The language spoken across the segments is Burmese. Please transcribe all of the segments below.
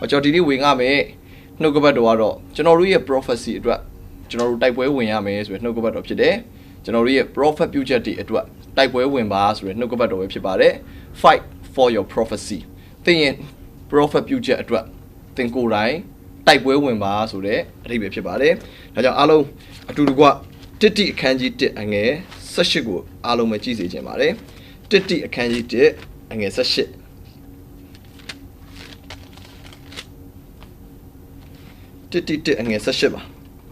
cho đi wing ame no go bado aro chano ru ye prophecy atwa chano ru tai pwe win ya me so no go bado phit de chano ru ye prophet future ti atwa tai pwe win ba so no go bado we phit ba de fight for your prophecy tin yin prophet future atwa tin ko dai tai pwe win ba so de a thai be phit ba de da jaw a long atu tu kwa titi akhanji 1 အငယ်18ကိုအားလုံးပဲကြည့်စေချင်ပါတယ်titi akhanji 1အငယ်18titi 1အငယ်18ပါ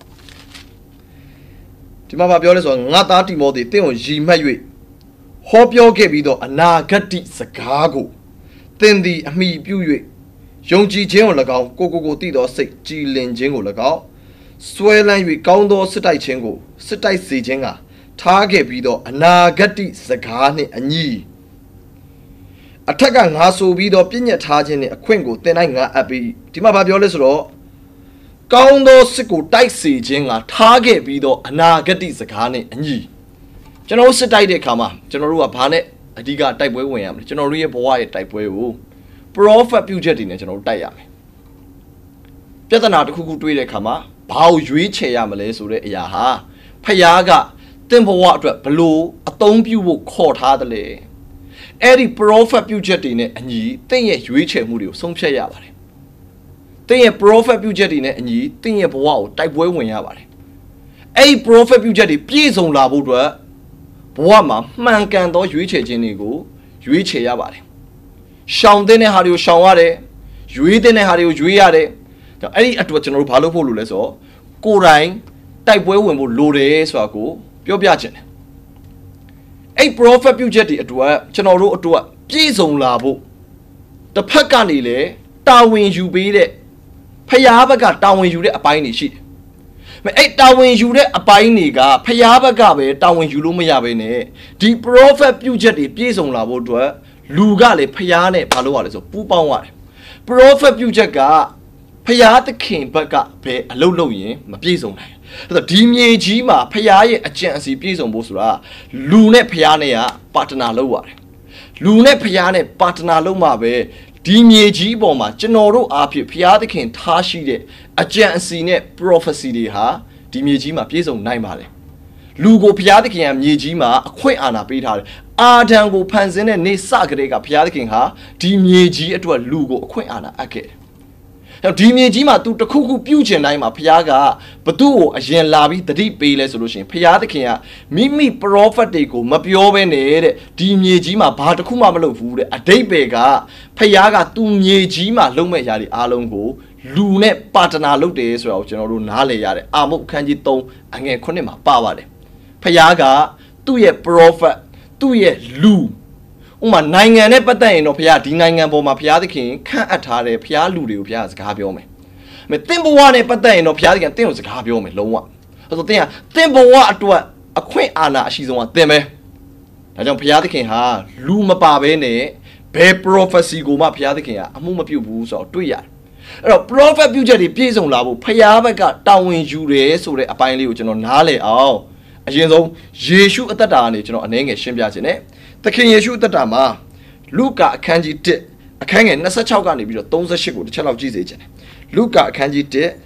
ဒီမှာပြောလဲဆိုတော့ငါသားတိမောသေတင့်ကိုရည်မှတ်၍ဟောပြောခဲ့ပြီးတော့အနာဂတ်စကားကိုသင်သည်အမိပြု၍ယုံကြည်ခြင်းကို၎င်းကိုတည်သောစိတ်ကြည်လင်ခြင်းကို၎င်းစွဲလန်း၍ကောင်းသောစစ်တိုက်ခြင်းကိုစစ်တိုက်စေခြင်းကထားခဲ့ပြီးတော့အနာဂတ်စကားနှင့်အညီအထက်ကငါဆိုပြီးတော့ပြည့်ညတ်ထားခြင်းနဲ့အခွင့်ကိုသင်၌ငါအပ်ပြီးဒီမှာပြောလဲဆိုတော့ကောင်းသောစစ်ကိုတိုက်စေခြင်းကထားခဲ့ပြီးတော့အနာဂတ်စကားနဲ့အညီကျွန်တော်စစ်တိုက်တဲ့အခါမှာကျွန်တော်တို့ကဘာနဲ့အဓိကတိုက်ပွဲဝင်ရမလဲကျွန်တော်တို့ရဲ့ဘဝရဲ့တိုက်ပွဲကို prophet ပြုချက်တွေနဲ့ကျွန်တော်တို့တိုက်ရမယ်ပြဿနာတစ်ခုခုတွေးတဲ့အခါမှာဘာကိုရွေးချယ်ရမလဲဆိုတဲ့အရာဟာဖယားကသင်ဘဝအတွက်ဘလို့အသုံးပြုဖို့ခေါ်ထားတယ်လေအဲ့ဒီ prophet ပြုချက်တွေနဲ့အညီသင်ရဲ့ရွေးချယ်မှုတွေကိုဆုံးဖြတ်ရပါတယ်သင်ရဲ့ prophet ပြုချက်တွေနဲ့အညီသင်ရဲ့ဘဝကိုတိုက်ပွဲဝင်ရပါတယ်အဲ့ဒီ prophet ပြုချက်တွေပြည့်စုံလာဖို့အတွက်ဘဝမှာမှန်ကန်သောရွေးချယ်ခြင်းတွေကိုရွေးချယ်ရပါတယ်ရှောင်တဲ့ဟာတွေကိုရှောင်ရတယ်ရွေးတဲ့ဟာတွေကိုရွေးရတယ်အဲ့ဒီအတွက်ကျွန်တော်တို့ဘာလုပ်ဖို့လိုလဲဆိုတော့ကိုယ်တိုင်တိုက်ပွဲဝင်ဖို့လိုတယ်ဆိုတာကိုပြောပြခြင်းတယ်အဲ့ prophet ပြုချက်တွေအတွက်ကျွန်တော်တို့အတွက်ပြည့်စုံလာဖို့တစ်ဖက်ကနေလေတာဝန်ယူပေးတဲ့ဖျားဘက်ကတာဝန်ယူတဲ့အပိုင်းတွေရှိတယ်အဲ့တာဝန်ယူတဲ့အပိုင်းတွေကဖျားဘက်ကပဲတာဝန်ယူလို့မရဘဲနဲ့ဒီ prophet ပြုချက်တွေပြည့်စုံလာဖို့အတွက်လူကလေဖျားနဲ့ဘာလုပ်ရလဲဆိုပူးပေါင်းရတယ် prophet ပြုချက်ကဖျားသခင်ဘက်ကပဲအလုပ်လုပ်ရင်မပြည့်စုံနိုင်အဲ့တော့ဒီမြေကြီးမှာဖျားရဲ့အကြံအစီပြည့်စုံဖို့ဆိုတာလူနဲ့ဖျားနဲ့ကပါတနာလုပ်ရတယ်လူနဲ့ဖျားနဲ့ပါတနာလုပ်မှပဲဒီမြေကြီးအပေါ်မှာကျွန်တော်တို့အားဖြင့်ဖျားသခင်ထားရှိတဲ့အကြံအစီနဲ့ prophecy တွေဟာဒီမြေကြီးမှာပြည့်စုံနိုင်ပါတယ်လူကိုဖျားသခင်ကမြေကြီးမှာအခွင့်အာဏာပေးထားတယ်အာဒံကိုဖန်ဆင်းတဲ့နေစကလေးကဖျားသခင်ဟာဒီမြေကြီးအတွက်လူကိုအခွင့်အာဏာအပ်ခဲ့တယ်ဒီမြေကြီးမှာသူတခုခုပြုကျင်တိုင်းမှာဖျားကဘသူ့ကိုအရင်လာပြီးတတိပေးလဲဆိုလို့ရှိရင်ဖျားသခင်ကမိမိ prophet တွေကိုမပြောဘဲနဲ့တဲ့ဒီမြေကြီးမှာဘာတခုမှမလုပ်ဘူးတဲ့အဓိပ္ပာယ်ကဖျားကသူ့မြေကြီးမှာလုံးမဲ့ຢာတွေအားလုံးကိုလူနဲ့ပါတနာလုပ်တယ်ဆိုတာကိုကျွန်တော်တို့နားလည်ရတယ်အာမုတ်အခန်းကြီး3အငယ်9မှာပါပါတယ်ဖျားကသူ့ရဲ့ prophet သူ့ရဲ့လူဥမာနိုင်ငံနဲ့ပတ်သက်ရင်တော့ဖျားဒီနိုင်ငံပေါ်မှာဖျားသခင်ခန့်အပ်ထားတဲ့ဖျားလူတွေကိုဖျားစကားပြောမယ်။မတင်ဘဝနဲ့ပတ်သက်ရင်တော့ဖျားသခင်တင့်ကိုစကားပြောမယ်လုံးဝ။အဲ့တော့တင်ကတင်ဘဝအတွက်အခွင့်အာဏာအရှိဆုံးကတင်ပဲ။ဒါကြောင့်ဖျားသခင်ဟာလူမပါဘဲနဲ့ဘယ် prophecy ကိုမှဖျားသခင်ကအမှုမပြုတ်ဘူးဆိုတော့တွေ့ရတယ်။အဲ့တော့ prophet ပြုချက်တွေပြည့်စုံလာဖို့ဖျားဘက်ကတာဝန်ယူတယ်ဆိုတဲ့အပိုင်းလေးကိုကျွန်တော်နားလည်အောင်အရင်ဆုံးယေရှုအသက်တာကနေကျွန်တော်အနည်းငယ်ရှင်းပြခြင်းနဲ့သခင်ယေရှုအသက်တာမှာလုကာအခန်းကြီး1အခန်းငယ်26ကနေပြီးတော့38ကိုတစ်ချက်လောက်ကြည့်စေချင်တယ်လုကာအခန်းကြီး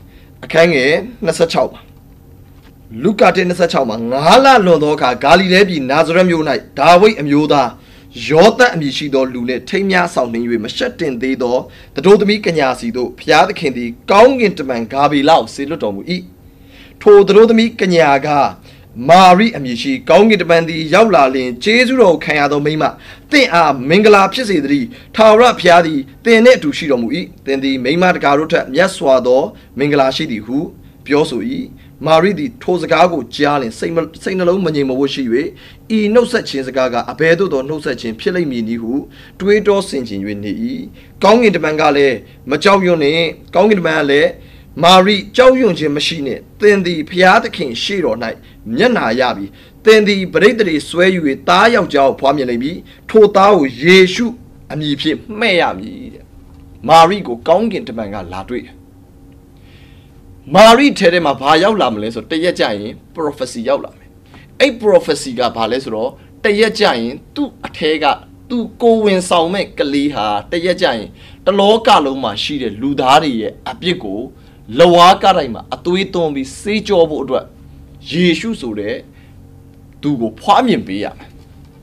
1အခန်းငယ်26ပါလုကာ1:26မှာ9လလွန်သောအခါဂါလိလဲပြည်နာဇရက်မြို့၌ဒါဝိဒ်အမျိုးသားယောသန်အမည်ရှိသောလူနှင့်ထိမ်းများဆောင်နှင်း၍မရှက်တင်သေးသောတတို့သမီးကညာစီတို့ဖျားသခင်သည်ကောင်းကင်တမန်ဂါဗြေလကိုဆေလွတ်တော်မူ၏ထိုတတို့သမီးကညာကမာရိအမည်ရှိကောင်းကင်တမန်သည်ရောက်လာလျင်ကျေးဇူးတော်ခံရသောမိန်းမသင်အားမင်္ဂလာဖြစ်စေသတည်းထာဝရဘုရားသည်သင်နှင့်အတူရှိတော်မူ၏သင်သည်မိန်းမတကာတို့ထက်မြတ်စွာသောမင်္ဂလာရှိသည်ဟုပြောဆို၏မာရိသည်ထိုစကားကိုကြားလျင်စိတ်နှလုံးမငြိမ်မဝှက်ရှိ၍ဤနှုတ်ဆက်ခြင်းစကားကအဘယ်သို့သောနှုတ်ဆက်ခြင်းဖြစ်လိမ့်မည်နည်းဟုတွေးတောဆင်ခြင်၍နေ၏ကောင်းကင်တမန်ကလည်းမကြောက်ရွံ့နှင့်ကောင်းကင်တမန်ကလည်းမာရိကြောက်ရွံ့ခြင်းမရှိနှင့်သင်သည်ဘုရားသခင်ရှေ့တော်၌မျက်နှာရပြီသင်သည်ပရိသတ်တွေဆွဲယူ၍သားယောက်ျားကိုဖွားမြင်လိမ့်မည်ထိုသားကိုယေရှုအမည်ဖြင့်မှဲ့ရမည်တဲ့မာရိကိုကောင်းကင်တမန်ကလာတွေ့တယ်မာရိထဲမှာဘာရောက်လာမလဲဆိုတရက်ကြရင် prophecy ရောက်လာမယ်အဲ့ prophecy ကဘာလဲဆိုတော့တရက်ကြရင်သူ့အထဲကသူကိုဝင်ဆောင်မဲ့ကလေးဟာတရက်ကြရင်တလောကလုံးမှာရှိတဲ့လူသားတွေရဲ့အပြစ်ကိုလဝါကတိုင်းမှာအသွေးသွန်းပြီးစေးကြောဖို့အတွက်ယေရှုဆိုတဲ့သူကိုဖွားမြင်ပေးရမယ်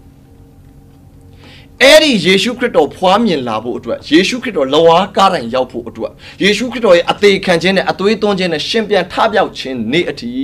အဲ့ဒီယေရှုခရစ်တော်ဖွားမြင်လာဖို့အတွက်ယေရှုခရစ်တော်လဝါကတိုင်းရောက်ဖို့အတွက်ယေရှုခရစ်တော်ရဲ့အသေးခံခြင်းနဲ့အသွေးသွန်းခြင်းနဲ့ရှင်ပြန်ထပြောက်ခြင်းနေ့အထိ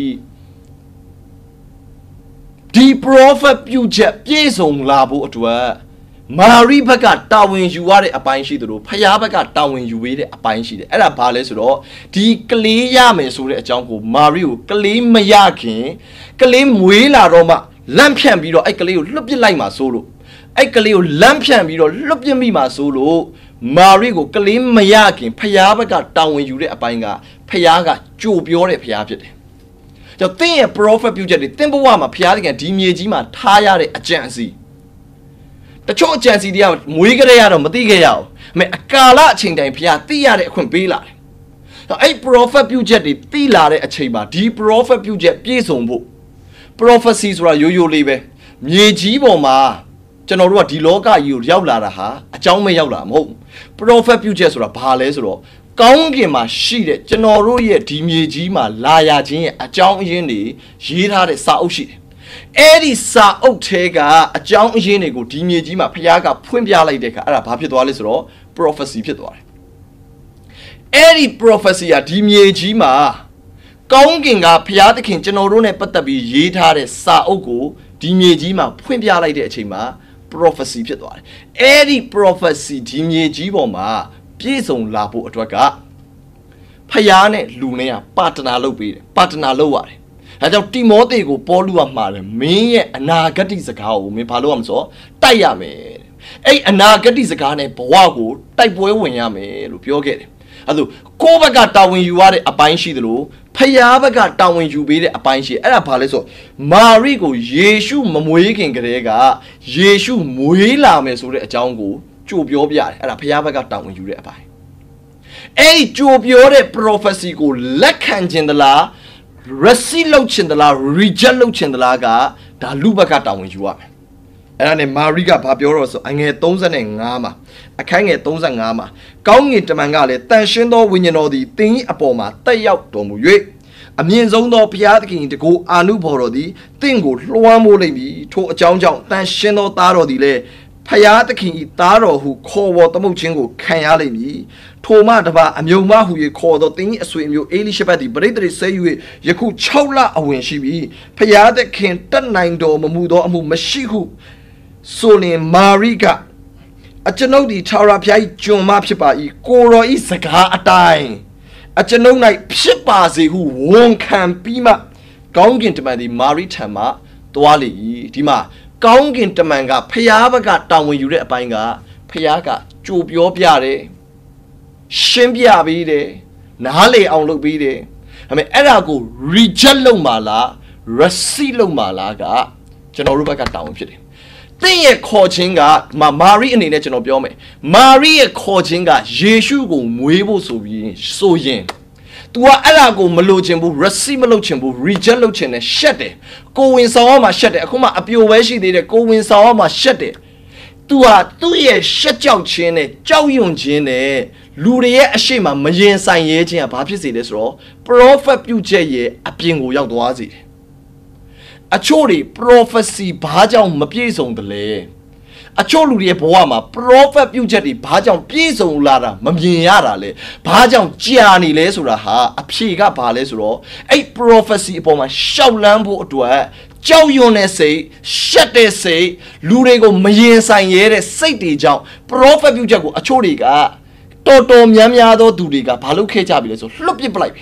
ဒီ prophet ပြုချက်ပြည့်စုံလာဖို့အတွက်မာရိဘက်ကတာဝန်ယူရတဲ့အပိုင်းရှိသလိုဖခင်ဘက်ကတာဝန်ယူပေးတဲ့အပိုင်းရှိတယ်အဲ့ဒါဘာလဲဆိုတော့ဒီကလေးရမယ်ဆိုတဲ့အကြောင်းကိုမာရိကိုကလေးမရခင်ကလေးမွေးလာတော့မှလန့်ဖြန့်ပြီးတော့အဲ့ကလေးကိုလွတ်ပစ်လိုက်မှာဆိုလို့အဲ့ကလေးကိုလမ်းဖြန့်ပြီးတော့လွတ်ပြမိမှာဆိုလို့မာရိကိုကလေးမရခင်ဖျားဘက်ကတာဝန်ယူတဲ့အပိုင်းကဖျားကကြိုပြောတဲ့ဖျားဖြစ်တယ်။ကြောင့်သင်ရဲ့ prophet ပြုချက်တွေသင်ဘဝမှာဖျားတကယ်ဒီမြေကြီးမှာထားရတဲ့အကြံအစီတချို့အကြံစီတွေကမွေးကြရတော့မသိခဲ့ရအောင်။အကာလအချိန်တိုင်းဖျားသိရတဲ့အခွင့်ပေးလာတယ်။အဲ့ prophet ပြုချက်တွေသိလာတဲ့အချိန်မှာဒီ prophet ပြုချက်ပြည့်စုံဖို့ prophecy ဆိုတာရိုးရိုးလေးပဲမြေကြီးပေါ်မှာကျွန်တော်တို့ကဒီလောကကြီးကိုရောက်လာတာဟာအကြောင်းမဲ့ရောက်လာမဟုတ် prophet ပြုချက်ဆိုတာဘာလဲဆိုတော့ကောင်းကင်မှာရှိတဲ့ကျွန်တော်တို့ရဲ့ဒီမြေကြီးမှာလာရခြင်းရဲ့အကြောင်းအရင်းတွေရေးထားတဲ့စာအုပ်ရှိတယ်အဲ့ဒီစာအုပ်ထဲကအကြောင်းအရင်းတွေကိုဒီမြေကြီးမှာဖခင်ကဖွင့်ပြလိုက်တဲ့အခါအဲ့ဒါဘာဖြစ်သွားလဲဆိုတော့ prophecy ဖြစ်သွားတယ်အဲ့ဒီ prophecy ကဒီမြေကြီးမှာကောင်းကင်ကဖခင်သခင်ကျွန်တော်တို့နဲ့ပတ်သက်ပြီးရေးထားတဲ့စာအုပ်ကိုဒီမြေကြီးမှာဖွင့်ပြလိုက်တဲ့အချိန်မှာ prophecy ဖြစ်သွားတယ်အဲ့ဒီ prophecy ဒီမြေကြီးပေါ်မှာပြည့်စုံလာဖို့အတွက်ကဖျားနဲ့လူနဲ့ကပါတနာလုပ်ပေးတယ်ပါတနာလုပ်ရတယ်ဒါကြောင့်တိမောသေကိုပေါလုကမှာတယ်မင်းရဲ့အနာဂတ်စကားကိုမင်းဘာလုပ်ရမလဲဆိုတော့တိုက်ရမယ်အဲ့အနာဂတ်စကားနဲ့ဘဝကိုတိုက်ပွဲဝင်ရမယ်လို့ပြောခဲ့တယ်အဲ့လိုကိုယ့်ဘက်ကတာဝန်ယူရတဲ့အပိုင်းရှိသလိုဖယားဘက်ကတာဝန်ယူပေးတဲ့အပိုင်းရှိအဲ့ဒါဘာလဲဆိုမာရိကိုယေရှုမမွေးခင်ကတည်းကယေရှုမွေးလာမယ်ဆိုတဲ့အကြောင်းကိုကြိုပြောပြတယ်အဲ့ဒါဖယားဘက်ကတာဝန်ယူတဲ့အပိုင်းအဲ့ဒီကြိုပြောတဲ့ prophecy ကိုလက်ခံခြင်းသလား receive လုပ်ခြင်းသလား reject လုပ်ခြင်းသလားကဒါလူဘက်ကတာဝန်ယူရမယ်အဲ့ဒါနဲ့မာရိကဘာပြောတော့ဆိုအငယ်35မှာအခန်းငယ်35မှာကောင်းငင်တမန်ကလည်းတန်ရှင်းသောဝိညာဉ်တော်သည်သင်၏အပေါ်မှာတက်ရောက်တော်မူ၍အမြင့်ဆုံးသောဘုရားသခင်တကူအာနုဘော်တော်သည်သင်ကိုလွှမ်းမိုးလိမ့်မည်ထိုအကြောင်းကြောင့်တန်ရှင်းသောသားတော်သည်လည်းဖယားသခင်၏သားတော်ဟုခေါ်ဝေါ်သမုတ်ခြင်းကိုခံရလိမ့်မည်ထိုမှတပါအမြုံမဟု၍ခေါ်သောသင်၏အဆွေအမျိုးအေလိရှဘက်သည်ပရိသတ်ဆဲ၍ယခု6လအဝင်ရှိပြီဖယားသခင်တတ်နိုင်တော်မမူသောအမှုမရှိဟုဆိုလင်မာရိကအကျွန်ုပ်ဒီထာဝရဘုရား၏ကျွန်မဖြစ်ပါ၏ကိုရောဤစကားအတိုင်းအကျွန်ုပ်၌ဖြစ်ပါစေဟုဝန်ခံပြီးမှကောင်းကင်တမန်သည်မာရိထံမှသွားလေ၏ဒီမှာကောင်းကင်တမန်ကဖျားဘက်ကတာဝန်ယူတဲ့အပိုင်းကဖျားကကြိုပြောပြတယ်ရှင်းပြပေးတယ်နားလေအောင်လုပ်ပေးတယ်ဒါပေမဲ့အဲ့ဒါကို reject လုပ်မှာလား receive လုပ်မှာလားကကျွန်တော်တို့ဘက်ကတာဝန်ဖြစ်တယ်သင်ရဲ့ခေါ်ခြင်းကမာရိအနေနဲ့ကျွန်တော်ပြောမယ်မာရိရဲ့ခေါ်ခြင်းကယေရှုကိုမွေးဖို့ဆိုရင် तू ကအဲ့ဒါကိုမလိုချင်ဘူး receive မလုပ်ချင်ဘူး reject လုပ်ချင်တယ်ရှက်တယ်ကိုဝင်ဆောင်ရမှာရှက်တယ်အခုမှအပြိုပဲရှိသေးတယ်ကိုဝင်ဆောင်ရမှာရှက်တယ် तू ဟာသူ့ရဲ့ရှက်ကြောက်ခြင်းနဲ့ကြောက်ရွံ့ခြင်းနဲ့လူတွေရဲ့အရှိမမရင်ဆိုင်ရဲခြင်းကဘာဖြစ်စေလဲဆိုတော့ prophet ပြုချက်ရဲ့အပြင်ကိုရောက်သွားစေတယ်အချို့တွေ prophecy ဘာကြောင့်မပြည့်စုံတယ်လဲအချို့လူတွေရဲ့ဘဝမှာ prophet ပြုချက်တွေဘာကြောင့်ပြည့်စုံလာတာမမြင်ရတာလဲဘာကြောင့်ကြာနေလဲဆိုတာဟာအဖြေကဘာလဲဆိုတော့အဲ့ prophecy အပေါ်မှာရှောက်လန်းဖို့အတွက်ကြောက်ရွံ့တဲ့စိတ်ရှက်တဲ့စိတ်လူတွေကိုမရင်ဆိုင်ရဲတဲ့စိတ်တွေကြောင့် prophet ပြုချက်ကိုအချို့တွေကတော်တော်များများသောသူတွေကဘာလုပ်ခဲ့ကြပြီလဲဆိုလွတ်ပစ်ပလိုက်ပြီ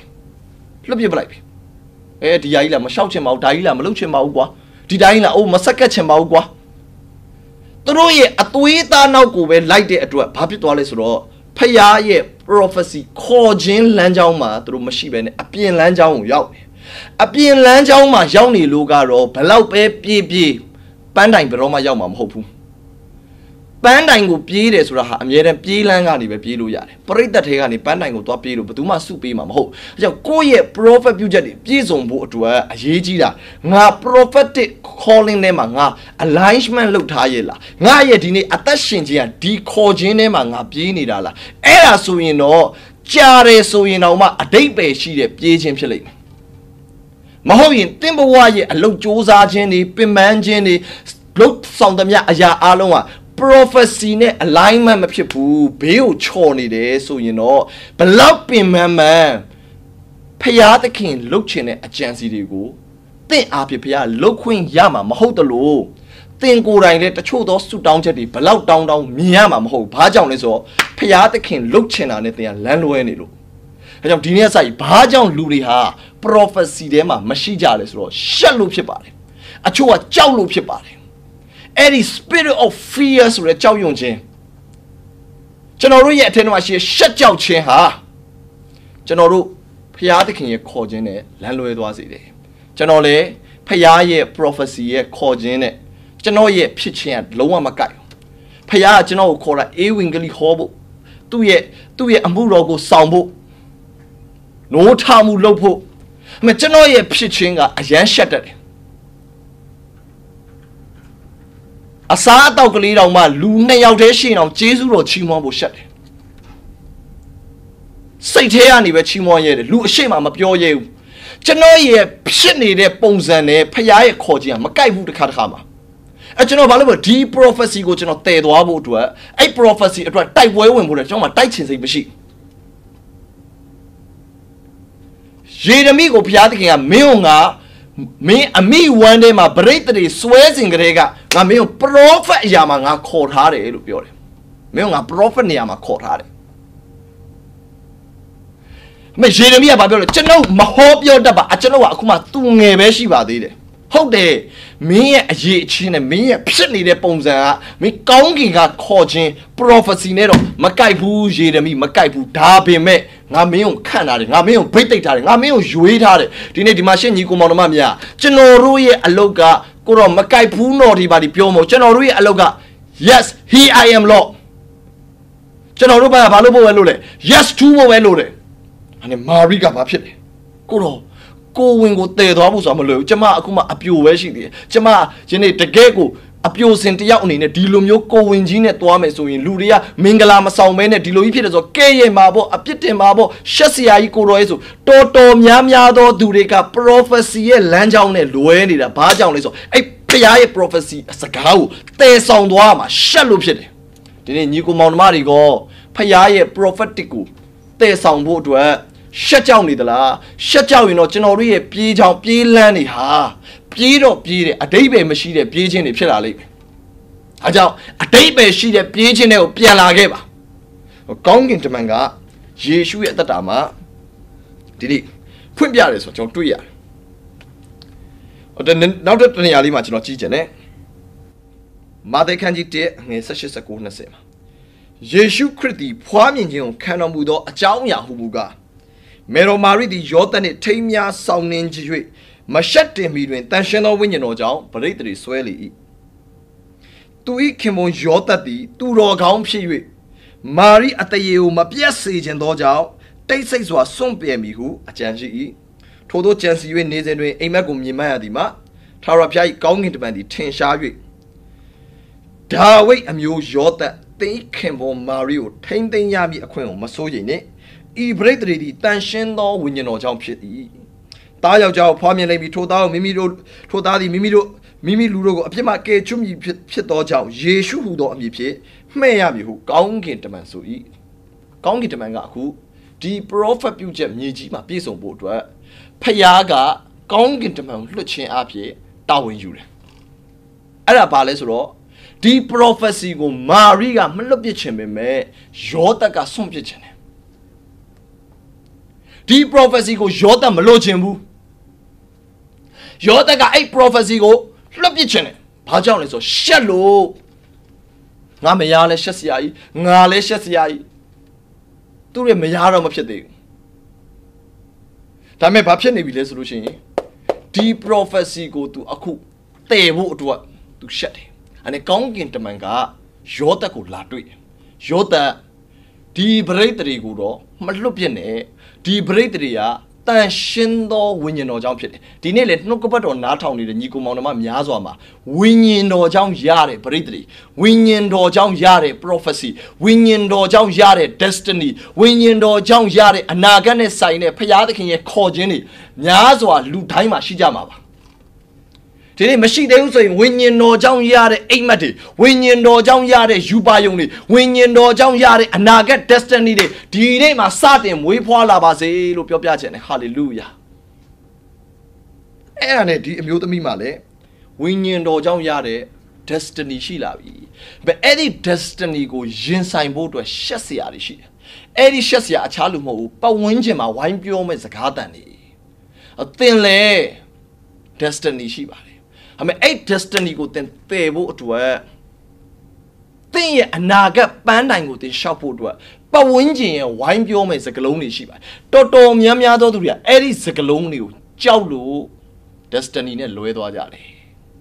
ဒီယာကြီးလားမရှောက်ချင်ပါဘူးဒါကြီးလားမလုပ်ချင်ပါဘူးကွာဒီတိုင်းလားအိုးမဆက်ကက်ချင်ပါဘူးကွာသူတို့ရဲ့အသွေးသားနောက်ကိုပဲလိုက်တဲ့အတွက်ဘာဖြစ်သွားလဲဆိုတော့ဖယားရဲ့ prophecy ခေါ်ခြင်းလမ်းကြောင်းမှာသူတို့မရှိဘဲနဲ့အပြင်လမ်းကြောင်းကိုရောက်တယ်အပြင်လမ်းကြောင်းမှာရောက်နေလို့ကတော့ဘလောက်ပဲပြေးပန်းတိုင်ဘယ်တော့မှရောက်မှာမဟုတ်ဘူးပန်းတိုင်ကိုပြေးတယ်ဆိုတာဟာအမြဲတမ်းပြေးလန်းကနေပဲပြေးလို့ရတယ်ပရိသတ်ထဲကနေပန်းတိုင်ကိုသွားပြေးလို့ဘယ်သူမှစုပေးမှာမဟုတ်အဲကြောင့်ကိုယ့်ရဲ့ prophet ပြုချက်တွေပြည့်စုံဖို့အတွက်အရေးကြီးတာငါ prophetic calling ထဲမှာငါ alignment လုပ်ထားရဲ့လားငါရဲ့ဒီနေ့အသက်ရှင်ခြင်းကဒီခေါ်ခြင်းထဲမှာငါပြေးနေတာလားအဲ့ဒါဆိုရင်တော့ကြားတယ်ဆိုရင်တော့မှအတိတ်ပဲရှိတဲ့ပြေးခြင်းဖြစ်လိမ့်မယ်မဟုတ်ရင်သင်ဘဝရဲ့အလုပ်စ조사ခြင်းတွေပင်ပန်းခြင်းတွေလုပ်ဆောင်သမျှအရာအလုံးက prophecy နဲ့ alignment မဖြစ်ဘူးဘေးကိုချော်နေတယ်ဆိုရင်တော့ဘလောက်ပင်ပန်းမှန်ဖျားသခင်လှုပ်ချင်တဲ့အကြံစီတွေကိုသင်အားဖြင့်ဖျားလှုပ်ခွင့်ရမှာမဟုတ်တလို့သင်ကိုယ်တိုင်လည်းတချို့သောဆုတောင်းချက်တွေဘလောက်တောင်းမြင်ရမှာမဟုတ်ဘာကြောင့်လဲဆိုတော့ဖျားသခင်လှုပ်ချင်တာနဲ့သင်ကလမ်းလွဲနေလို့အဲကြောင့်ဒီနေ့အစိုက်ဘာကြောင့်လူတွေဟာ prophecy ထဲမှာမရှိကြလဲဆိုတော့ရှက်လို့ဖြစ်ပါတယ်အချို့ကကြောက်လို့ဖြစ်ပါတယ်အဲ့ဒီ spirit of fear ဆိုတဲ့ကြောက်ရွံ့ခြင်းကျွန်တော်တို့ရဲ့အထက်မှာရှိရှက်ကြောက်ခြင်းဟာကျွန်တော်တို့ဖျားသခင်ရဲ့ခေါ်ခြင်းနဲ့လမ်းလွဲသွားစေတယ်ကျွန်တော်လည်းဖျားရဲ့ prophecy ရဲ့ခေါ်ခြင်းနဲ့ကျွန်တော်ရဲ့ဖြစ်ခြင်းကလုံးဝမကိုက်ဘူးဖျားကကျွန်တော်ကိုခေါ်တာအေဝံဂေလိဟောဖို့သူ့ရဲ့အမှုတော်ကိုဆောင်ဖို့နိုးထမှုလုပ်ဖို့အမေကျွန်တော်ရဲ့ဖြစ်ခြင်းကအရန်ရှက်တတ်တယ်အစားအသောက်ကလေးတောင်မှလူ2ယောက်တည်းရှိရင်အောင်ကျေးဇူးတော်ချီးမွမ်းဖို့ရှက်တယ်စိတ်ထဲကနေပဲချီးမွမ်းရတယ်လူအရှိမမပြောရဲဘူးကျွန်တော်ရဲ့ဖြစ်နေတဲ့ပုံစံနဲ့ဖခင်ရဲ့ခေါ်ခြင်းကမကိုက်ဘူးတစ်ခါမှာအဲကျွန်တော်ဘာလို့လဲဒီ prophecy ကိုကျွန်တော်တည်သွားဖို့အတွက်အဲ့ prophecy အတွက်တိုက်ပွဲဝင်ဖို့လည်းကျွန်တော်မှတိုက်ချင်စိတ်မရှိယေရမိကိုဖခင်သခင်ကမင်းအမိဝမ်းထဲမှာပရိသတ်တွေစွဲစဉ်ကလေးကငါမင်းကို prophet အရာမှာငါခေါ်ထားတယ်လို့ပြောတယ်မင်းကငါ prophet နေရာမှာခေါ်ထားတယ်မယေရမိကဘာပြောလဲကျွန်တော်မဟောပြောတတ်ပါကျွန်တော်ကအခုမှသူငယ်ပဲရှိပါသေးတယ်ဟုတ်တယ်မင်းရဲ့အရေးအချင်းနဲ့မင်းရဲ့ဖြစ်နေတဲ့ပုံစံကမင်းကောင်းကင်ကခေါ်ခြင်း prophecy နဲ့တော့မကိုက်ဘူးယေရမိမကိုက်ဘူးဒါပေမဲ့ငါမင်းကိုခန့်ထားတယ်ငါမင်းကိုဗိတ်သိက်ထားတယ်ငါမင်းကိုရွေးထားတယ်ဒီနေ့ဒီမှာရှင့်ညီကိုမောင်တို့မများကျွန်တော်တို့ရဲ့အလုပ်ကကိုတော့မကိုက်ဘူးတော့ဒီပါဒီပြောမို့ကျွန်တော်တို့ရဲ့အလုပ်က yes he I am Lord ကျွန်တော်တို့ဘာလို့ဖို့ပဲလို့လဲ yes to ဖို့ပဲလို့တယ်အဲ့မာရိကဘာဖြစ်လဲကိုတော့ကိုဝင်ကိုတည်သွားဖို့ဆိုတာမလွယ်ဘူးကျမအခုမှအပြိုပဲရှိသေးတယ်ကျမယနေ့တကယ်ကိုအပြိုစင်တယောက်အနေနဲ့ဒီလိုမျိုးကိုဝင်ကြီးနဲ့သွားမယ်ဆိုရင်လူတွေကမင်္ဂလာမဆောင်မဲနဲ့ဒီလိုကြီးဖြစ်တယ်ဆိုတော့ကဲရဲ့မှာပေါ့အပြစ်တင်မှာပေါ့ရှက်စရာကြီးကိုတော်ရဲ့ဆိုတော်များသောသူတွေက prophecy ရဲ့လမ်းကြောင်းနဲ့လွဲနေတာဘာကြောင့်လဲဆိုတော့အဲ့ဖခင်ရဲ့ prophecy စကားကိုတည်ဆောင်သွားမှာရှက်လို့ဖြစ်တယ်ဒီနေ့ညီကိုမောင်နှမတွေကဖခင်ရဲ့ prophetic ကိုတည်ဆောင်ဖို့အတွက်ရှက်ကြောက်နေသလားရှက်ကြောက်ရင်တော့ကျွန်တော်တို့ရဲ့ပြေးချောင်းပြေးလန်းနေဟာပြေးတော့ပြေးတယ်အတိတ်ပဲမရှိတဲ့ပြေးခြင်းတွေဖြစ်လာလိမ့်မယ်။အဲကြောင့်အတိတ်ပဲရှိတဲ့ပြေးခြင်းတွေကိုပြန်လာခဲ့ပါ။ကောင်းကင်တမန်ကယေရှုရဲ့အသက်တာမှာဒီနေ့ဖွင့်ပြတယ်ဆိုတော့ကျွန်တော်တွေ့ရတယ်။နောက်တစ်နေရာလေးမှာကျွန်တော်ကြည့်ချင်တယ်။မာသဲခန်းကြီး1ငွေ18 19 20မှာယေရှုခရစ်သည်ဖွားမြင်ခြင်းကိုခံတော်မူသောအကြောင်းအရာဟုမူကားမေတော်မာရိသည်ယောသန်နှင့်ထိမ်းများဆောင်နှင်းကြ၍မရှက်တင်မီတွင်တန်ရှင်းသောဝိညာဉ်တော်ကြောင့်ပရိသေတွေဆွဲလေ၏သူ၏ခင်ပွန်းယောသတ်သည်သူတော်ကောင်းဖြစ်၍မာရိအတရေကိုမပြတ်စေခြင်းသောကြောင့်တိတ်ဆိတ်စွာစွန့်ပယ်မိဟုအကြံရှိ၏ထို့သောကြံစီ၍နေစဉ်တွင်အိမ်မက်ကိုမြင်မှတ်ရသည်မှာထာဝရဘုရား၏ကောင်းကင်တမန်သည်ထင်ရှား၍ဒါဝိဒ်အမျိုးယောသတ်သင်ခင်ပွန်းမာရိကိုထိမ့်သိမ်းရမည့်အခွင့်ကိုမစိုးရိမ်နှင့်ဤပရိသေတွေသည်တန်ရှင်းသောဝိညာဉ်တော်ကြောင့်ဖြစ်၏တားယောက်ျားကိုဖွားမြင်လိမ့်မည်ထိုသားကိုမိမိလူတို့ကိုအပြစ်မှကယ်ချွတ်မည်ဖြစ်သောကြောင့်ယေရှုဟူသောအမည်ဖြင့်မှဲ့ရမည်ဟုကောင်းကင်တမန်ဆို၏ကောင်းကင်တမန်ကအခုဒီ prophet ပြုချက်မြေကြီးမှာပြည့်စုံဖို့အတွက်ဖခင်ကကောင်းကင်တမန်ကိုလွှတ်ခြင်းအဖြစ်တာဝန်ယူတယ်အဲ့ဒါဘာလဲဆိုတော့ဒီ prophecy ကိုမာရိကမလွတ်ပစ်ခြင်းပဲမဲ့ယောသတ်ကဆွန့်ပစ်ခြင်းတယ်ဒီ prophecy ကိုယောသတ်မလို့ခြင်းဘူးယောသတ်ကအဲ့ prophecy ကိုလွတ်ပစ်ခြင်းတယ်ဘာကြောင့်လဲဆိုရှက်လို့ငါမရလဲရှက်စရာကြီးငါလဲရှက်စရာကြီးသူတွေမရတော့မဖြစ်သေးဘူးဒါပေမဲ့ဘာဖြစ်နေပြီလဲဆိုလို့ရှိရင်ဒီ prophecy ကို तू အခုတည်ဖို့အတွက် तू ရှက်တယ်အဲ့ကောင်းကင်တမန်ကယောသက်ကိုလာတွေ့ယောသက်ဒီပရိသေတွေကိုတော့မလွတ်ပြစ်နဲ့ဒီပရိသေတွေကတန်ရှင်းသောဝိညာဉ်တော်ကြောင့်ဖြစ်တယ်ဒီနေ့လေနှုတ်ကပတ်တော်နားထောင်နေတဲ့ညီကိုမောင်နှမများစွာမှာဝိညာဉ်တော်ကြောင့်ရတဲ့ပရိသေတွေဝိညာဉ်တော်ကြောင့်ရတဲ့ prophecy ဝိညာဉ်တော်ကြောင့်ရတဲ့ destiny ဝိညာဉ်တော်ကြောင့်ရတဲ့အနာဂတ်နဲ့ဆိုင်တဲ့ဖခင်သခင်ရဲ့ခေါ်ခြင်းတွေများစွာလူတိုင်းမှာရှိကြမှာပါဒီနေ့မရှိသေးဘူးဆိုရင်ဝိညာဉ်တော်ကြောင့်ရတဲ့အိမ်မက်တွေဝိညာဉ်တော်ကြောင့်ရတဲ့ယူပါယုံတွေဝိညာဉ်တော်ကြောင့်ရတဲ့အနာဂတ် destiny တွေဒီနေ့မှာစတင်မွေးဖွားလာပါစေလို့ပြောပြခြင်းနဲ့ hallelujah အဲ့ဒါနဲ့ဒီအမျိုးသမီးမှာလည်းဝိညာဉ်တော်ကြောင့်ရတဲ့ destiny ရှိလာပြီ။ဒါပေမဲ့အဲ့ဒီ destiny ကိုရင်ဆိုင်ဖို့အတွက်ရှက်စရာတွေရှိတယ်။အဲ့ဒီရှက်စရာအခြားလို့မဟုတ်ဘူး။ပတ်ဝန်းကျင်မှာဝိုင်းပြောမဲ့စကားတန်တွေ။သင်လည်း destiny ရှိပါတယ်။ဒါပေမဲ့အဲ့ destiny ကိုသင်တည်ဖို့အတွက်သင်ရဲ့အနာဂတ်ပန်းတိုင်ကိုသင်ရှောက်ဖို့အတွက်ပတ်ဝန်းကျင်ရဲ့ဝိုင်းပြောမဲ့စကားလုံးတွေရှိပါတယ်။တော်တော်များများသောသူတွေကအဲ့ဒီစကားလုံးတွေကိုကြောက်လို့ destiny နဲ့လွဲသွားကြတယ်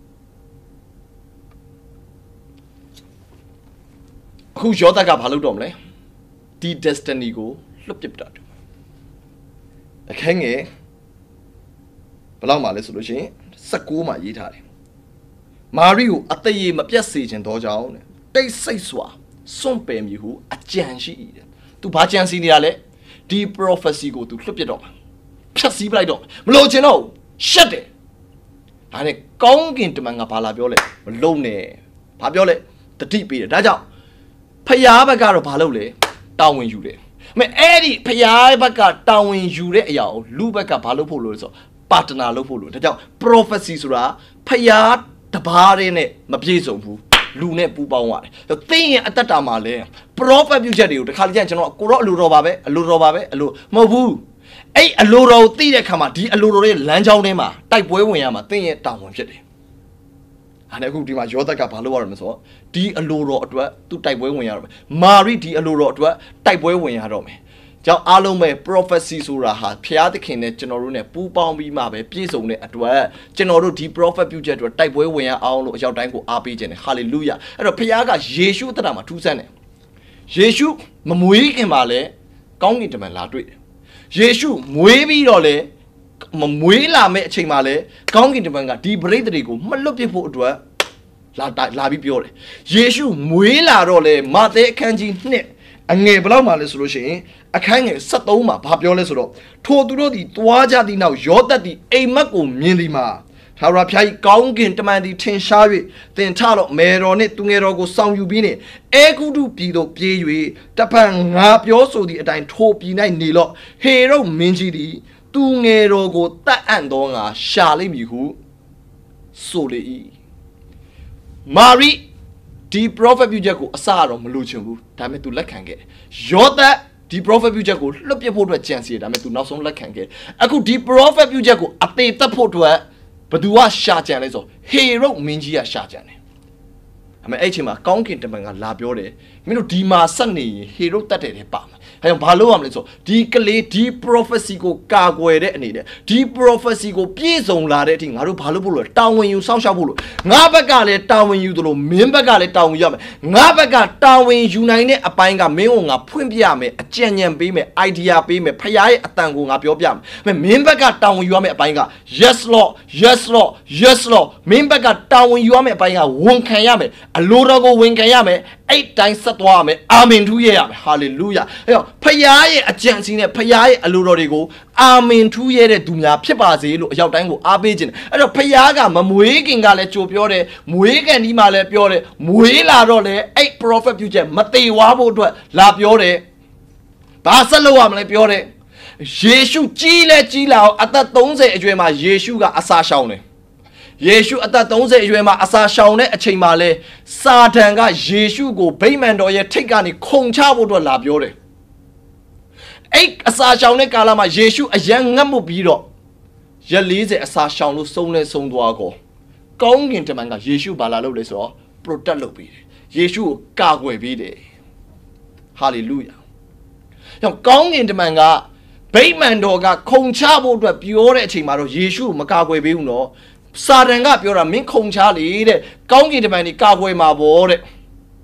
အခုယောသက်ကဘာလုပ်တော့မလဲဒီ destiny ကိုလွတ်ပစ်တာတူအခန်းငယ်ဘယ်လောက်မှလဲဆိုလို့ရှိရင်16မှာရေးထားတယ်မာရိကိုအသက်ရည်မပြတ်စေခြင်းသောကြောင့်တိတ်ဆိတ်စွာစွန့်ပယ်မည်ဟုအကြံရှိတယ်သူဘာကြံစီနေတာလဲဒီ prophecy ကိုသူလွတ်ပစ်တော့မှာဖြတ်စည်းပလိုက်တော့မလို့ချင်တော့ရှက်တယ်ဒါနဲ့ကောင်းကင်တမန်ကဘာလာပြောလဲမလုံနဲ့ဘာပြောလဲတတိပေးတယ်ဒါကြောင့်ဖယားဘက်ကတော့ဘာလုပ်လဲတာဝန်ယူတယ်အမေအဲ့ဒီဖယားဘက်ကတာဝန်ယူတဲ့အရာကိုလူဘက်ကဘာလုပ်ဖို့လို့လဲဆိုပါတနာလုပ်ဖို့လို့ဒါကြောင့် prophecy ဆိုတာဖယားတပါးတဲ့နဲ့မပြည့်စုံဘူးလူနဲ့ပူပေါင်းရတယ်သင်ရဲ့အတ္တတာမှာလဲ prophet ပြုချက်တွေကိုတခါတည်းကျွန်တော်ကိုတော့အလိုတော်ပါပဲအလိုတော်ပါပဲအလိုမဟုတ်ဘူးအဲ့အလိုတော်ကိုသိတဲ့အခါမှာဒီအလိုတော်ရဲ့လမ်းကြောင်းထဲမှာတိုက်ပွဲဝင်ရမှာသင်ရဲ့တာဝန်ဖြစ်တယ်။အဲ့ဒါအခုဒီမှာယောသက်ကဘာလုပ်ရမလဲဆိုတော့ဒီအလိုတော်အတွက်သူတိုက်ပွဲဝင်ရတော့မယ်။မာရိဒီအလိုတော်အတွက်တိုက်ပွဲဝင်ရတော့မယ်။ကြောင့်အားလုံးပဲ prophecy ဆိုတာဟာဖျားသခင်နဲ့ကျွန်တော်တို့နဲ့ပူးပေါင်းပြီးမှပဲပြည့်စုံတဲ့အတွက်ကျွန်တော်တို့ဒီ prophet ပြုချက်အတွက်တိုက်ပွဲဝင်ရအောင်လို့အရောက်တိုင်းကိုအားပေးခြင်းနဲ့ hallelujah အဲ့တော့ဖျားကယေရှုအသက်တာမှာထူးဆန်းတယ်။ယေရှုမမွေးခင်မှာလဲကောင်းကင်တမန်လာတွေ့တယ်။ယေရှုမွေးပြီးတော့လဲမမွေးလာမဲ့အချိန်မှာလဲကောင်းကင်တမန်ကဒီပရိသေတွေကိုမလွတ်ပြစ်ဖို့အတွက်လာပြီးပြောတယ်ယေရှုမွေးလာတော့လဲမာသဲအခန်းကြီး2အငယ်ဘယ်လောက်မှလဲဆိုလို့ရှိရင်အခန်းငယ်73မှာဘာပြောလဲဆိုတော့ထိုသူတို့သည်တွားကြသည့်နောက်ယောသတ်သည်အိမ်မက်ကိုမြင်သည်မှာထာဝရဘုရား၏ကောင်းကင်တမန်သည်ထင်ရှား၍သင်ထတော့မေတော်နှင့်သူငယ်တော်ကိုစောင့်ယူပြီးနှင့်အဲဂုတုပြည်သို့ပြေး၍တဖန်ငါပြောဆိုသည့်အတိုင်းထိုပြည်၌နေလော့ဟေရုမင်းကြီးသည်သူငယ်တော်ကိုတတ်အံ့သောငါရှာလိမ့်မည်ဟုဆိုလေ၏မာရိဒီ prophet ပြုချက်ကိုအစတော့မလို့ချင်ဘူးဒါပေမဲ့ तू လက်ခံခဲ့ယောသတ်ဒီ prophet ပြုချက်ကိုလွတ်ပြဖို့အတွက်ကြံစီတယ်ဒါပေမဲ့ तू နောက်ဆုံးလက်ခံခဲ့အခုဒီ prophet ပြုချက်ကိုအသေးသက်ဖို့အတွက်ဘသူကရှာကြံလဲဆိုဟေရုမင်းကြီးကရှာကြံတယ်ဒါပေမဲ့အဲ့ချိန်မှာကောင်းကင်တမန်ကလာပြောတယ်မင်းတို့ဒီမှာဆက်နေရင်ဟေရုတတ်တယ်တဲ့ပါမယ်အဲကြောင့်ဘာလို့ရမလဲဆိုဒီကလေးဒီ prophecy ကိုကာကွယ်တဲ့အနေနဲ့ဒီ prophecy ကိုပြည့်စုံလာတဲ့အထိငါတို့ဘာလို့ဖို့လို့တာဝန်ယူစောင့်ရှောက်ဖို့လို့ငါဘက်ကလည်းတာဝန်ယူသလိုမင်းဘက်ကလည်းတာဝန်ယူရမယ်ငါဘက်ကတာဝန်ယူနိုင်တဲ့အပိုင်းကမင်းကိုငါဖွင့်ပြရမယ်အကြံဉာဏ်ပေးမယ် idea ပေးမယ်ဖခင်ရဲ့အတန်ကိုငါပြောပြမယ်မင်းဘက်ကတာဝန်ယူရမယ့်အပိုင်းက yes lord yes lord yes lord မင်းဘက်ကတာဝန်ယူရမယ့်အပိုင်းကဝန်ခံရမယ်အလိုတော်ကိုဝန်ခံရမယ်အဲ့တိုင်းဆက်သွားရမယ်အာမင်ထူးရရမယ်ဟာလေလုယာအဲ့တော့ဖခင်ရဲ့အကြံစီနဲ့ဖခင်ရဲ့အလိုတော်တွေကိုအာမင်ထူးရတဲ့သူများဖြစ်ပါစေလို့အရောက်တိုင်းကိုအားပေးခြင်းအဲ့တော့ဖခင်ကမမွေးခင်ကလည်းကြိုပြောတယ်မွေးကန်ဒီမှာလည်းပြောတယ်မွေးလာတော့လည်းအဲ့ prophet ပြုချက်မသေးဝါဖို့အတွက်လာပြောတယ်ဘာဆက်လုပ်ရမလဲပြောတယ်ယေရှုကြီးလဲကြီးလာအောင်အသက်30အရွယ်မှာယေရှုကအစာရှောင်တယ်ယေရှုအသက်30အရွယ်မှာအစာရှောင်တဲ့အချိန်မှာလဲစာတန်ကယေရှုကိုဗိမာန်တော်ရဲ့ထိတ်ကနေခုန်ချဖို့အတွက်လာပြောတယ်အဲ့အစာရှောင်တဲ့ကာလမှာယေရှုအယံငတ်မှုပြီးတော့ရက်40အစာရှောင်လို့ဆုံးလဲဆုံးသွားကောင်းကင်တမန်ကယေရှုဘာလာလုပ်လဲဆိုတော့ protect လုပ်ပေးတယ်ယေရှုကိုကာကွယ်ပေးတယ်ဟာလေလုယာကြောင့်ကောင်းကင်တမန်ကဗိမာန်တော်ကခုန်ချဖို့အတွက်ပြောတဲ့အချိန်မှာတော့ယေရှုကိုမကာကွယ်ပေးဘူးနော်စာတန်ကပြောတာမင်းခုန်ချလေတဲ့ကောင်းကင်တမန်ကြီးကာကွယ်မှာပေါ့တဲ့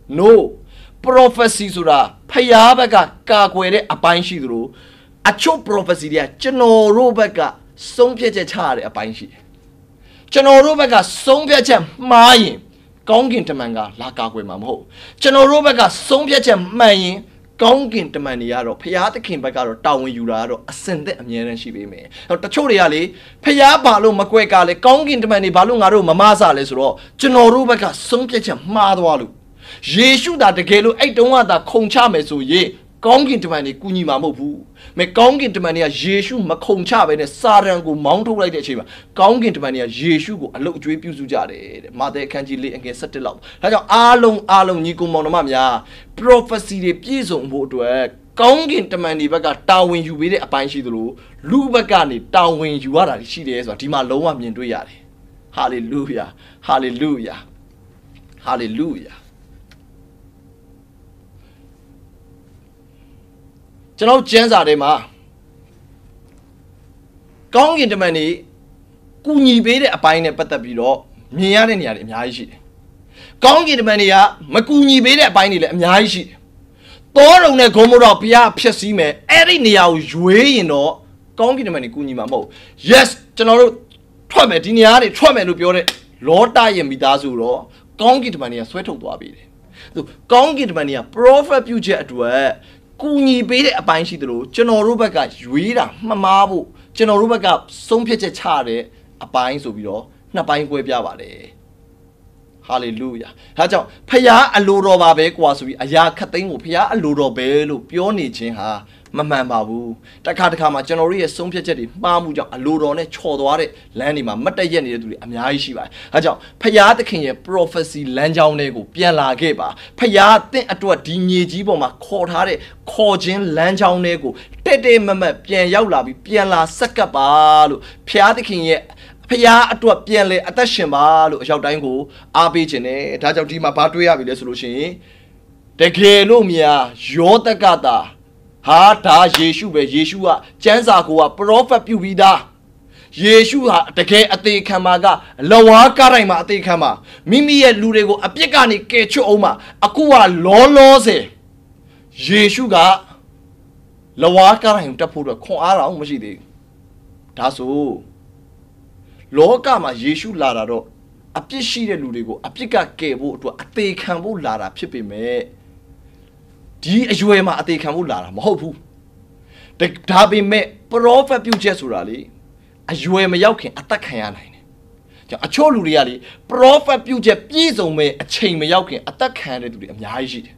no prophecy ဆိုတာဖျားဘက်ကကာကွယ်တဲ့အပိုင်းရှိသလိုအချို့ prophecy တွေကကျွန်တော်တို့ဘက်ကဆုံးဖြတ်ချက်ချရတဲ့အပိုင်းရှိတယ်ကျွန်တော်တို့ဘက်ကဆုံးဖြတ်ချက်မှားရင်ကောင်းကင်တမန်ကလာကာကွယ်မှာမဟုတ်ကျွန်တော်တို့ဘက်ကဆုံးဖြတ်ချက်မှန်ရင်ကောင်းကင်တမန်တွေကတော့ဖျားသခင်ဘက်ကတော့တာဝန်ယူတာကတော့အစင်သက်အမြဲတမ်းရှိပေးမယ်။တချို့တွေကလေဖျားဘာလို့မကွက်ကလေကောင်းကင်တမန်တွေဘာလို့ငါတို့မမဆလဲဆိုတော့ကျွန်တော်တို့ဘက်ကဆုံးဖြတ်ချက်မှားသွားလို့ယေရှုသာတကယ်လို့အဲ့တုန်းကသာခုံချမယ်ဆိုရင်ကောင်းကင်တမန်တွေကူညီမှာမဟုတ်ဘူး။မဲ့ကောင်းကင်တမန်တွေကယေရှုမခုံချပဲနဲ့စာရန်ကိုမောင်းထုတ်လိုက်တဲ့အချိန်မှာကောင်းကင်တမန်တွေကယေရှုကိုအလုတ်အကျွေးပြုစုကြတယ်တဲ့။မာသဲအခန်းကြီး၄အငယ်17လောက်။ဒါကြောင့်အားလုံးညီကိုမောင်နှမများ prophecy တွေပြည့်စုံဖို့အတွက်ကောင်းကင်တမန်တွေဘက်ကတာဝန်ယူပေးတဲ့အပိုင်းရှိသလိုလူဘက်ကနေတာဝန်ယူရတာရှိတယ်ဆိုတာဒီမှာလုံးဝမြင်တွေ့ရတယ်။ hallelujah hallelujah hallelujah ကျွန်တော်ကျမ်းစာထဲမှာကောင်းကင်တမန်တွေကူညီပေးတဲ့အပိုင်းနဲ့ပတ်သက်ပြီးတော့မြင်ရတဲ့နေရာတွေအများကြီးရှိတယ်။ကောင်းကင်တမန်တွေကမကူညီပေးတဲ့အပိုင်းတွေလည်းအများကြီးရှိတယ်။တောတုံနဲ့ဂုံမိုးတော်ဘုရားဖျက်ဆီးမယ်အဲ့ဒီနေရာကိုရွေးရင်တော့ကောင်းကင်တမန်တွေကူညီမှာမဟုတ် yes ကျွန်တော်တို့ထွက်မယ်ဒီနေရာတွေထွက်မယ်လို့ပြောတဲ့လောတရဲ့မိသားစုတော့ကောင်းကင်တမန်တွေကဆွဲထုတ်သွားပြီတယ်။သူကောင်းကင်တမန်တွေက prophet ပြုချက်အတွက်ကူညီပေးတဲ့အပိုင်းရှိသလိုကျွန်တော်တို့ဘက်ကရွေးတာမှမားဖို့ကျွန်တော်တို့ဘက်ကဆုံးဖြတ်ချက်ချတဲ့အပိုင်းဆိုပြီးတော့နှစ်ပိုင်းကွဲပြားပါတယ်ဟာလေလုယာဒါကြောင့်ဖခင်အလိုတော်ပါပဲကွာဆိုပြီးအရာခတ်သိမ်းကိုဖခင်အလိုတော်ပဲလို့ပြောနေခြင်းဟာမမှန်ပါဘူးတခါမှာကျွန်တော်တို့ရဲ့ဆုံးဖြတ်ချက်တွေမှားမှုကြောင့်အလိုတော်နဲ့ချော်သွားတဲ့လမ်းတွေမှာမတက်ရက်နေတဲ့သူတွေအများကြီးရှိပါတယ်ဒါကြောင့်ဖခင်သခင်ရဲ့ prophecy လမ်းကြောင်းတွေကိုပြန်လာခဲ့ပါဖခင်တင့်အတွက်ဒီမြေကြီးပေါ်မှာခေါ်ထားတဲ့ခေါ်ခြင်းလမ်းကြောင်းတွေကိုတဲ့မမတ်ပြန်ရောက်လာပြီးပြန်လာဆက်ကပ်ပါလို့ဖခင်သခင်ရဲ့ဖျားအတွက်ပြန်လေအသက်ရှင်ပါလို့အရောက်တိုင်းကိုအားပေးခြင်းနဲ့ဒါကြောင့်ဒီမှာဘာတွေးရပြီလဲဆိုလို့ရှိရင်တကယ်လို့များယောသကတာဟာဒါယေရှုပဲယေရှုကကျမ်းစာကိုက prophet ပြုပြီးသားယေရှုဟာတကယ်အသေးခံမှာကလဝါကားတိုင်းမှာအသေးခံမှာမိမိရဲ့လူတွေကိုအပြစ်ကနေကယ်ချွတ်အောင်မှာအခုကလောဆယ်ယေရှုကလဝါကားတိုင်းတက်ဖို့တော့ခွန်အားတော့မရှိသေးဘူးဒါဆိုလောကမှာယေရှုလာတာတော့အပြစ်ရှိတဲ့လူတွေကိုအပြစ်ကကယ်ဖို့အတွက်အသေးခံဖို့လာတာဖြစ်ပေမဲ့ဒီအရွယ်မှာအသေးခံဖို့လာတာမဟုတ်ဘူးဒါပေမဲ့ prophet ပြုချက်ဆိုတာလေအရွယ်မရောက်ခင်အသက်ခံရနိုင်တယ်ကြောင့်အချို့လူတွေကလေ prophet ပြုချက်ပြည့်စုံမဲ့အချိန်မရောက်ခင်အသက်ခံရတဲ့သူတွေအများကြီးရှိတယ်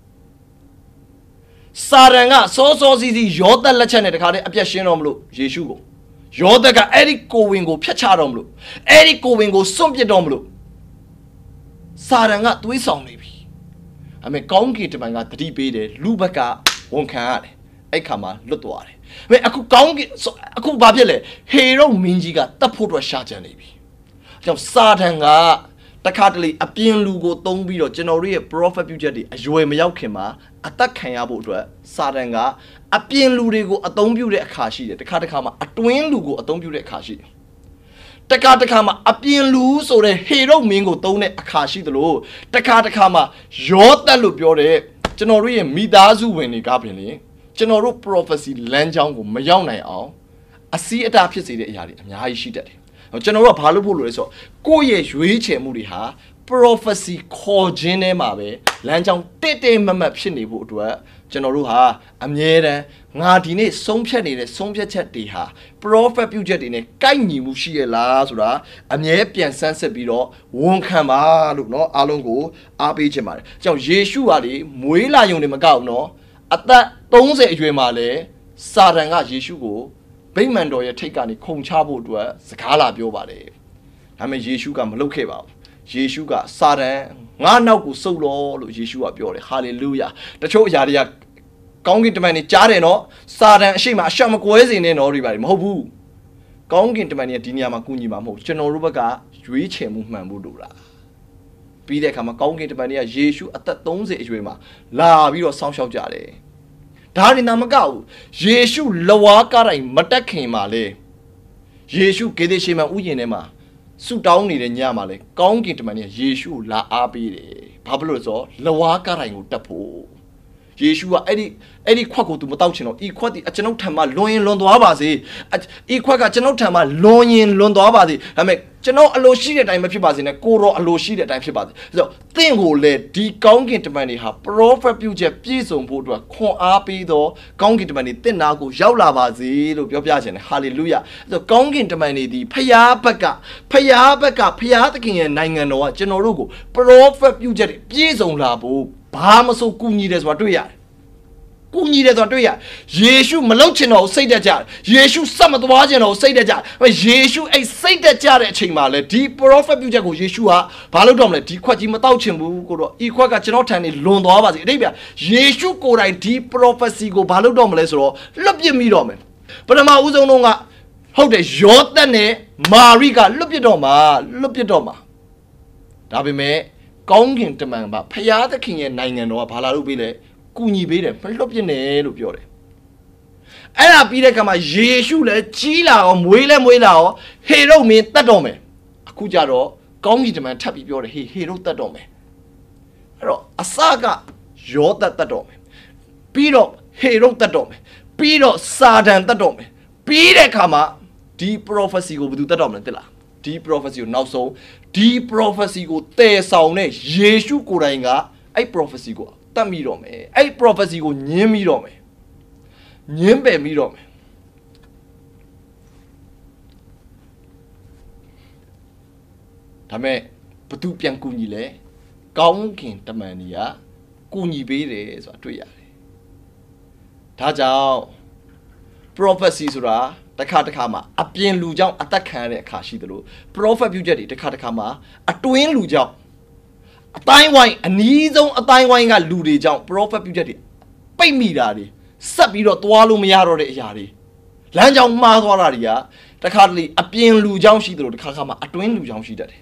စာရန်ကစောစီးယောသလက်ချက်နဲ့တခါတည်းအပြတ်ရှင်းတော့မလို့ယေရှုကိုယောသကအဲ့ဒီကိုဝင်ကိုဖျက်ချတော့မလို့အဲ့ဒီကိုဝင်ကိုစွန့်ပစ်တော့မလို့စာရန်ကသွေးဆောင်နေပြီအမေကောင်းကင်တမန်ကတတိပေးတယ်လူဘက်ကဝန်ခံရတယ်အဲ့ခါမှာလွတ်သွားတယ်အမေအခုကောင်းကင်အခုဘာဖြစ်လဲဟေရုမင်းကြီးကတတ်ဖို့အတွက်ရှာကြံနေပြီအဲကြောင့်စာတန်ကတခါတလေအပြင်းလူကိုတုံးပြီးတော့ကျွန်တော်တို့ရဲ့ prophet ပြုချက်တွေအရွယ်မရောက်ခင်မှာအသက်ခံရဖို့အတွက်စာတန်ကအပြင်းလူတွေကိုအသုံးပြုတဲ့အခါရှိတယ်တခါမှာအတွင်းလူကိုအသုံးပြုတဲ့အခါရှိတယ်တခါမှာအပြင်းလူဆိုတဲ့ဟေရုမင်းကိုသုံးတဲ့အခါရှိသလိုတခါမှာယောသတ်လို့ပြောတဲ့ကျွန်တော်တို့ရဲ့မိသားစုဝင်တွေကပြင်လေကျွန်တော်တို့ prophecy လမ်းကြောင်းကိုမရောက်နိုင်အောင်အစည်းအတားဖြစ်စေတဲ့အရာတွေအများကြီးရှိတတ်တယ်ကျွန်တော်တို့ကဘာလို့ဖို့လို့လဲဆိုတော့ကိုယ့်ရဲ့ရွေးချယ်မှုတွေဟာ prophecy ခေါ်ခြင်းထဲမှာပဲလမ်းကြောင်းတဲ့မမတ်ဖြစ်နေဖို့အတွက်ကျွန်တော်တို့ဟာအမြဲတမ်းငါဒီနေ့ဆုံးဖြတ်နေတဲ့ဆုံးဖြတ်ချက်တွေဟာ prophet ပြုချက်တွေနဲ့ကိုက်ညီမှုရှိရလားဆိုတာအမြဲပြန်ဆန်းစစ်ပြီးတော့ဝန်ခံပါလို့เนาะအားလုံးကိုအားပေးခြင်းပါတယ်။ကြောင့်ယေရှုဟာလေမွေးလာယုံနေမကောက်เนาะအသက်30အရွယ်မှာလဲစာတန်ကယေရှုကိုဗိမာန်တော်ရဲ့ထိတ်ကနေခုန်ချဖို့အတွက်စကားလာပြောပါတယ်။ဒါပေမဲ့ယေရှုကမလုပ်ခဲ့ပါဘူး။ယေရှုကစာတန်ငါနောက်ကိုစုပ်လို့ယေရှုကပြောတယ်ဟာလေလုယာတချို့အရာတွေကကောင်းကင်တမန်တွေကြားတယ်နော်စာတန်အရှိမအရှက်မကွဲစေနဲ့နော်တွေပါတယ်မဟုတ်ဘူးကောင်းကင်တမန်တွေဒီနေရာမှာကူညီမှာမဟုတ်ကျွန်တော်တို့ဘက်ကရွေးချယ်မှုမှန်ဖို့လိုတာပြီးတဲ့အခါမှာကောင်းကင်တမန်တွေကယေရှုအသက်30အရွယ်မှာလာပြီးတော့ဆောင်းလျှောက်ကြတယ်ဒါတွေနာမကဘူးယေရှုလဝါကားတိုင်းမတက်ခင်မှာလေယေရှုဂေဒရှေမန်ဥယျာဉ်ထဲမှာဆုတောင်းနေတဲ့ညမှာလေကောင်းကင်တမန်တွေကယေရှုလာအားပေးတယ်ဘာဖြစ်လို့လဲဆိုတော့လဝါကားတိုင်းကိုတက်ဖို့ယေရှုကအဲ့ဒီခွက်ကိုသူမတောက်ချင်တော့ဤခွက်ဒီကျွန်ုပ်ထံမှာလွန်ရင်လွန်သွားပါစေဤခွက်ကကျွန်ုပ်ထံမှာလွန်ရင်လွန်သွားပါစေဒါပေမဲ့ကျွန်တော်အလိုရှိတဲ့အတိုင်းမဖြစ်ပါစေနဲ့ကိုရောအလိုရှိတဲ့အတိုင်းဖြစ်ပါစေဆိုတော့သင်ကိုလေဒီကောင်းကင်တမန်တွေဟာ prophet ပြုချက်ပြည့်စုံဖို့အတွက်ခွန်အားပေးသောကောင်းကင်တမန်တွေတင့်နာကိုရောက်လာပါစေလို့ပြောပြခြင်းတယ်ဟာလေလုယာဆိုတော့ကောင်းကင်တမန်တွေဒီဖျားဘက်ကဖျားသခင်ရဲ့နိုင်ငံတော်ကကျွန်တော်တို့ကို prophet ပြုချက်တွေပြည့်စုံလာဖို့ဘာမဆိုကူညီတယ်ဆိုတာတွေ့ရတယ်ကူညီတယ်ဆိုတာတွေ့ရယေရှုမလုပ်ချင်တော့စိတ်တက်ကြတယ်ယေရှုစက်မသွားချင်တော့စိတ်တက်ကြတယ်ယေရှုအဲ့စိတ်တက်ကြတဲ့အချိန်မှာလေဒီ prophet ပြုချက်ကိုယေရှုကဘာလုပ်တော့မလဲဒီခွက်ကြီးမတောက်ချင်ဘူးကိုတော့ဤခွက်ကကျွန်တော်ထံနေလွန်သွားပါစေအတိတ်ပြယေရှုကိုယ်တိုင်ဒီ prophecy ကိုဘာလုပ်တော့မလဲဆိုတော့လွတ်ပြစ်မိတော့မယ်ပထမဦးဆုံးတော့ကဟုတ်တယ်ယောသတ်နဲ့မာရိကလွတ်ပြစ်တော့မှာဒါပေမဲ့ကောင်းကင်တမန်ကဖျားသခင်ရဲ့နိုင်ငံတော်ကဘာလာလုပ်ပေးလဲကူညီပေးတယ်မလွတ်ပြစ်နဲ့လို့ပြောတယ်အဲ့ဒါပြီးတဲ့အခါမှာယေရှုလည်းကြီးလာအောင်မွေးလာအောင်ဟေရုမင်းတတ်တော်မယ်အခုကြတော့ကောင်းကင်တမန်ထပ်ပြီးပြောတယ်ဟေရုတတ်တော်မယ်အဲ့တော့အစကယောသတ်တတ်တော်မယ်ပြီးတော့ဟေရုတတ်တော်မယ်ပြီးတော့စာတန်တတ်တော်မယ်ပြီးတဲ့အခါမှာဒီ prophecy ကိုဘယ်သူတတ်တော်မလဲသိလားဒီ prophecy ကိုနောက်ဆုံးဒီ prophecy ကိုတည်ဆောင်တဲ့ယေရှုကိုယ်တိုင်ကအဲ့ prophecy ကိုတတ်မိတော့မယ်အဲ့ prophecy ကိုညင်းမိတော့မယ်ညင်းပယ်မိတော့မယ်ဒါမဲ့ဘသူပြန်ကူညီလဲကောင်းကင်တမန်ကြီးကကူညီပေးတယ်ဆိုတာတွေ့ရတယ်ဒါကြောင့် prophecy ဆိုတာတစ်ခါမှာအပြင်လူကြောင့်အသက်ခံရတဲ့အခါရှိသလို prophet ပြုချက်တွေတစ်ခါမှာအတွင်းလူကြောင့်အတိုင်းဝိုင်းအနီးဆုံးအတိုင်းဝိုင်းကလူတွေကြောင့် prophet ပြုချက်တွေပိတ်မိတာတွေဆက်ပြီးတော့သွားလို့မရတော့တဲ့အရာတွေလမ်းကြောင်းမှားသွားတာတွေကတစ်ခါတလေအပြင်လူကြောင့်ရှိသလိုတစ်ခါမှာအတွင်းလူကြောင့်ရှိတတ်တယ်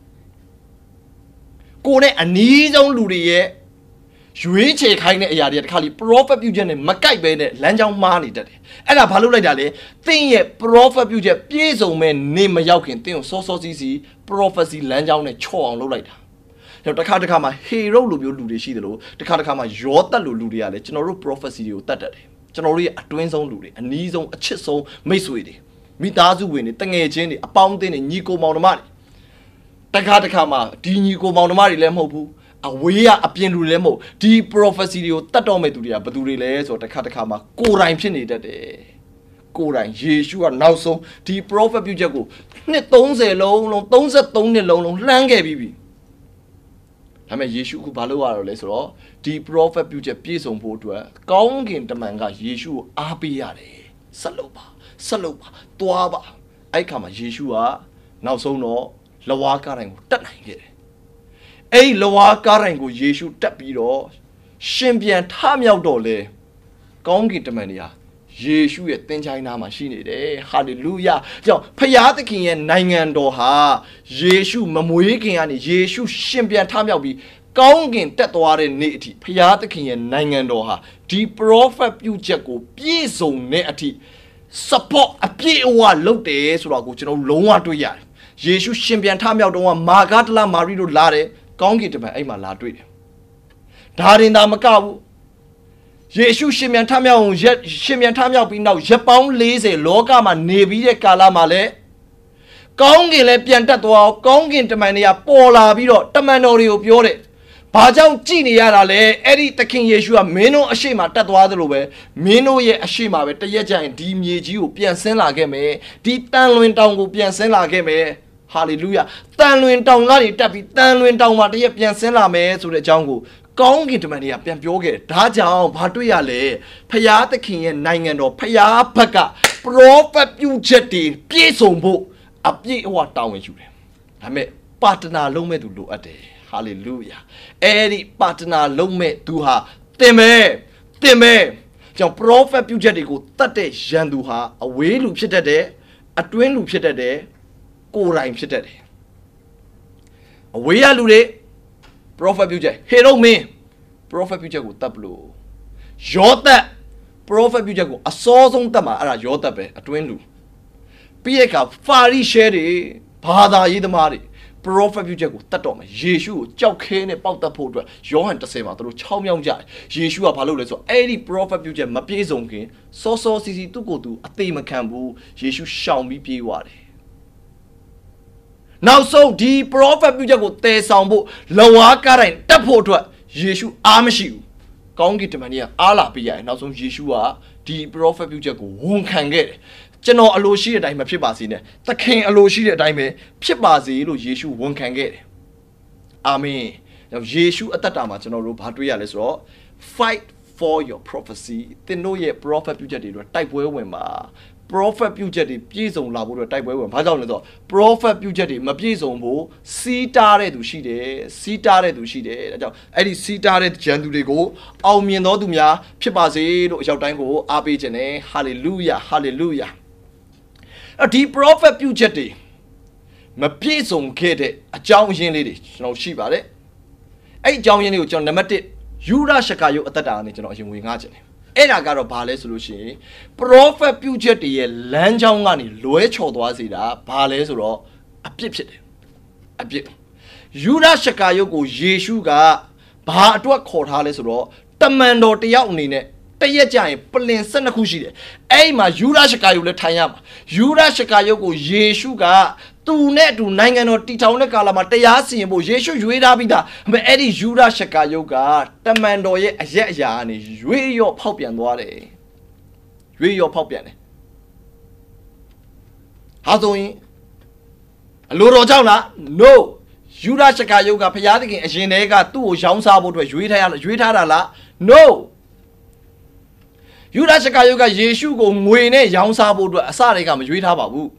ကိုယ်နဲ့အနီးဆုံးလူတွေရဲ့ရွေးချယ်ခိုင်းတဲ့အရာတွေကတစ်ခါလေ prophet ပြုချက်နဲ့မကိုက်ပဲနဲ့လမ်းကြောင်းမှားနေတတ်တယ်အဲ့ဒါဘာလို့လိုက်တာလဲသင်ရဲ့ prophet ပြုချက်ပြည့်စုံမဲ့နေမရောက်ခင်သင်ကိုစောစောစီးစီး prophecy လမ်းကြောင်းနဲ့ချော့အောင်လုပ်လိုက်တာတစ်ခါမှာဟေရုလိုမျိုးလူတွေရှိတယ်လို့တစ်ခါမှာယောသတ်လိုလူတွေကလည်းကျွန်တော်တို့ prophecy တွေကိုတတ်တတ်တယ်ကျွန်တော်တို့ရဲ့အတွင်းဆုံးလူတွေအနီးဆုံးအချစ်ဆုံးမိတ်ဆွေတွေမိသားစုဝင်တွေတငယ်ချင်းတွေအပေါင်းအသင်းတွေညီကိုမောင်နှမတွေတစ်ခါမှာဒီညီကိုမောင်နှမတွေလည်းမဟုတ်ဘူးအဝေးကအပြင်လူလည်းမဟုတ်ဒီ prophecy တွေကိုတတ်တော့မဲ့သူတွေကဘယ်သူတွေလဲဆိုတော့တစ်ခါမှာကိုယ်တိုင်ဖြစ်နေတတ်တယ်ကိုယ်တိုင်ယေရှုကနောက်ဆုံးဒီ prophet ပြုချက်ကိုနှစ်30လုံး33နှစ်လုံးလှမ်းခဲ့ပြီးပြီဒါပေမဲ့ယေရှုအခုဘာလုပ်ရတော့လဲဆိုတော့ဒီ prophet ပြုချက်ပြည့်စုံဖို့အတွက်ကောင်းကင်တမန်ကယေရှုကိုအားပေးရတယ်ဆက်လုပ်ပါသွားပါအဲ့ခါမှာယေရှုကနောက်ဆုံးတော့လဝါကားတိုင်းကိုတတ်နိုင်ခဲ့တယ်အဲ့လဝါကားတိုင်းကိုယေရှုတက်ပြီးတော့ရှင်ပြန်ထမြောက်တော့လေကောင်းကင်တမန်တွေဟာယေရှုရဲ့သင်္ချိုင်းနာမှာရှိနေတယ်ဟာလေလုယာကြောင့်ဖျားသခင်ရဲ့နိုင်ငံတော်ဟာယေရှုမမွေးခင်ကနေယေရှုရှင်ပြန်ထမြောက်ပြီးကောင်းကင်တက်သွားတဲ့နေ့အထိဖျားသခင်ရဲ့နိုင်ငံတော်ဟာဒီ prophet ပြုချက်ကိုပြည့်စုံတဲ့အထိ support အပြည့်အဝလုပ်တယ်ဆိုတော့ကိုကျွန်တော်လုံးဝတွေ့ရတယ်ယေရှုရှင်ပြန်ထမြောက်တော့မာဂဒလမာရိတို့လာတယ်ကောင်းကင်တမန်အဲ့မှာလာတွေ့တယ်ဒါရင်သာမကဘူးယေရှုရှင်ပြန်ထမြောက်ပြီးနောက်ရက်ပေါင်း40လောကမှာနေပြီးတဲ့ကာလမှာလည်းကောင်းကင်လည်းပြန်တက်သွားကောင်းကင်တမန်တွေကပေါ်လာပြီးတော့တမန်တော်တွေကိုပြောတယ်ဘာကြောင့်ကြည်နေရတာလဲအဲ့ဒီသခင်ယေရှုကမင်းတို့အရှိမတက်သွားသလိုပဲမင်းတို့ရဲ့အရှိမပဲတရက်ကျရင်ဒီမြေကြီးကိုပြန်ဆင်းလာခဲ့မယ်ဒီတန်လွင်တောင်ကိုပြန်ဆင်းလာခဲ့မယ်ဟာလေလုယာတန်လွင်တောင်ကနေတက်ပြီးတန်လွင်တောင်မှာတရက်ပြန်ဆင်းလာမယ်ဆိုတဲ့အကြောင်းကိုကောင်းကင်တမန်တွေကပြန်ပြောခဲ့တယ်ဒါကြောင့်ဘာတွေ့ရလဲဖျားသခင်ရဲ့နိုင်ငံတော်ဖျားဘက်က prophet ပြုချက်တွေပြည့်စုံဖို့အပြည့်အဝတောင်းဝင်ယူတယ်ဒါပေမဲ့ပါတနာလုံးမဲ့သူလိုအပ်တယ်ဟာလေလုယာအဲ့ဒီပါတနာလုံးမဲ့သူဟာတင်မဲ့ကြောင့် prophet ပြုချက်တွေကိုတတ်တဲ့ရန်သူဟာအဝေးလူဖြစ်တတ်တယ်အတွင်းလူဖြစ်တတ်တယ်ကိုယ်တိုင်ဖြစ်တတ်တယ်အဝေးရလူတွေ prophet ပြုချက်ဟေရုမင်း prophet ပြုချက်ကိုတတ်လို့ယောသတ် prophet ပြုချက်ကိုအစောဆုံးတတ်မှာအဲ့ဒါယောသတ်ပဲအတွင်းလူပြီးတဲ့အခါဖာရိရှဲတွေဘာသာရေးသမားတွေ prophet ပြုချက်ကိုတတ်တော့မယ်ယေရှုကိုကြောက်ခဲနဲ့ပေါက်တတ်ဖို့အတွက်ယောဟန်10မှာသူတို့6မြောက်ကြတယ်ယေရှုကဘာလုပ်လဲဆိုတော့အဲ့ဒီ prophet ပြုချက်မပြေဆုံးခင်စောစောစီစီသူ့ကိုယ်သူအသေးမခံဘူးယေရှုရှောင်ပြီးပြေးသွားတယ်နောက်ဆုံးဒီ prophet ပြုချက်ကိုတည်ဆောင်ဖို့လဝါကားတိုင်းတတ်ဖို့အတွက်ယေရှုအားမရှိဘူးကောင်းကင်တမန်ကြီးကအားလာပေးရတယ်နောက်ဆုံးယေရှုကဒီ prophet ပြုချက်ကိုဝန်ခံခဲ့တယ်ကျွန်တော်အလိုရှိတဲ့အတိုင်းမဖြစ်ပါစေနဲ့သခင်အလိုရှိတဲ့အတိုင်းပဲဖြစ်ပါစေလို့ယေရှုဝန်ခံခဲ့တယ်အာမင်ယေရှုအသက်တာမှာကျွန်တော်တို့ဘာတွေ့ရလဲဆိုတော့ fight for your prophecy သင်တို့ရဲ့ prophet ပြုချက်တွေအတွက်တိုက်ပွဲဝင်ပါ prophet ပြုချက်တွေပြည့်စုံလာဖို့အတွက်တိုက်ပွဲဝင်ဘာကြောင့်လဲဆိုတော့ prophet ပြုချက်တွေမပြည့်စုံဖို့စီးတားတဲ့သူရှိတယ်စီးတားတဲ့သူရှိတယ်ဒါကြောင့်အဲ့ဒီစီးတားတဲ့ဂျန်သူတွေကိုအောင်မြင်သောသူများဖြစ်ပါစေလို့အရောက်တိုင်းကိုအားပေးခြင်းနဲ့ hallelujah hallelujahဒီ prophet ပြုချက်တွေမပြည့်စုံခဲ့တဲ့အကြောင်းအရင်းလေးတွေကျွန်တော်ရှိပါတယ်အဲ့အကြောင်းရင်းလေးကိုကျွန်တော်နံပါတ်1ယူဒရှကာယုအသက်တာကနေကျွန်တော်အရင်ဝင်ငှားခြင်းတယ်အဲ့ဒါကတော့ဘာလဲဆိုလို့ရှိရင် prophet ပြုချက်တွေရဲ့လမ်းကြောင်းကနေလွဲချော်သွားစေတာဘာလဲဆိုတော့အပြစ်ဖြစ်တယ်အပြစ်ယူဒရှကာယုကိုယေရှုကဘာအတွက်ခေါ်ထားလဲဆိုတော့တမန်တော်တယောက်အနေနဲ့တရက်ကြရင်ပလင်12ခုရှိတယ်အဲ့မှာယူဒရှကာယုလည်းထိုင်ရမှာယူဒရှကာယုကိုယေရှုကသူနဲ့အတူနိုင်ငံတော်တည်ထောင်တဲ့ကာလမှာတရားစီရင်ဖို့ယေရှုရွေးထားပြီးသားအဲ့ဒီယူဒရှကာယုကတမန်တော်ရဲ့အရက်အရာကနေရွေးရော့ဖောက်ပြန်သွားတယ်ရွေးရော့ဖောက်ပြန်တယ်ဟာဆိုရင်အလိုတော်ကြောင့်လား no ယူဒရှကာယုကဘုရားသခင်အရင်တည်းကသူ့ကိုရောင်းစားဖို့အတွက်ရွေးထားတာလား noယူဒရှကာယုကယေရှုကိုငွေနဲ့ရောင်းစားဖို့အတွက်အစတွေကမရွေးထားပါဘူး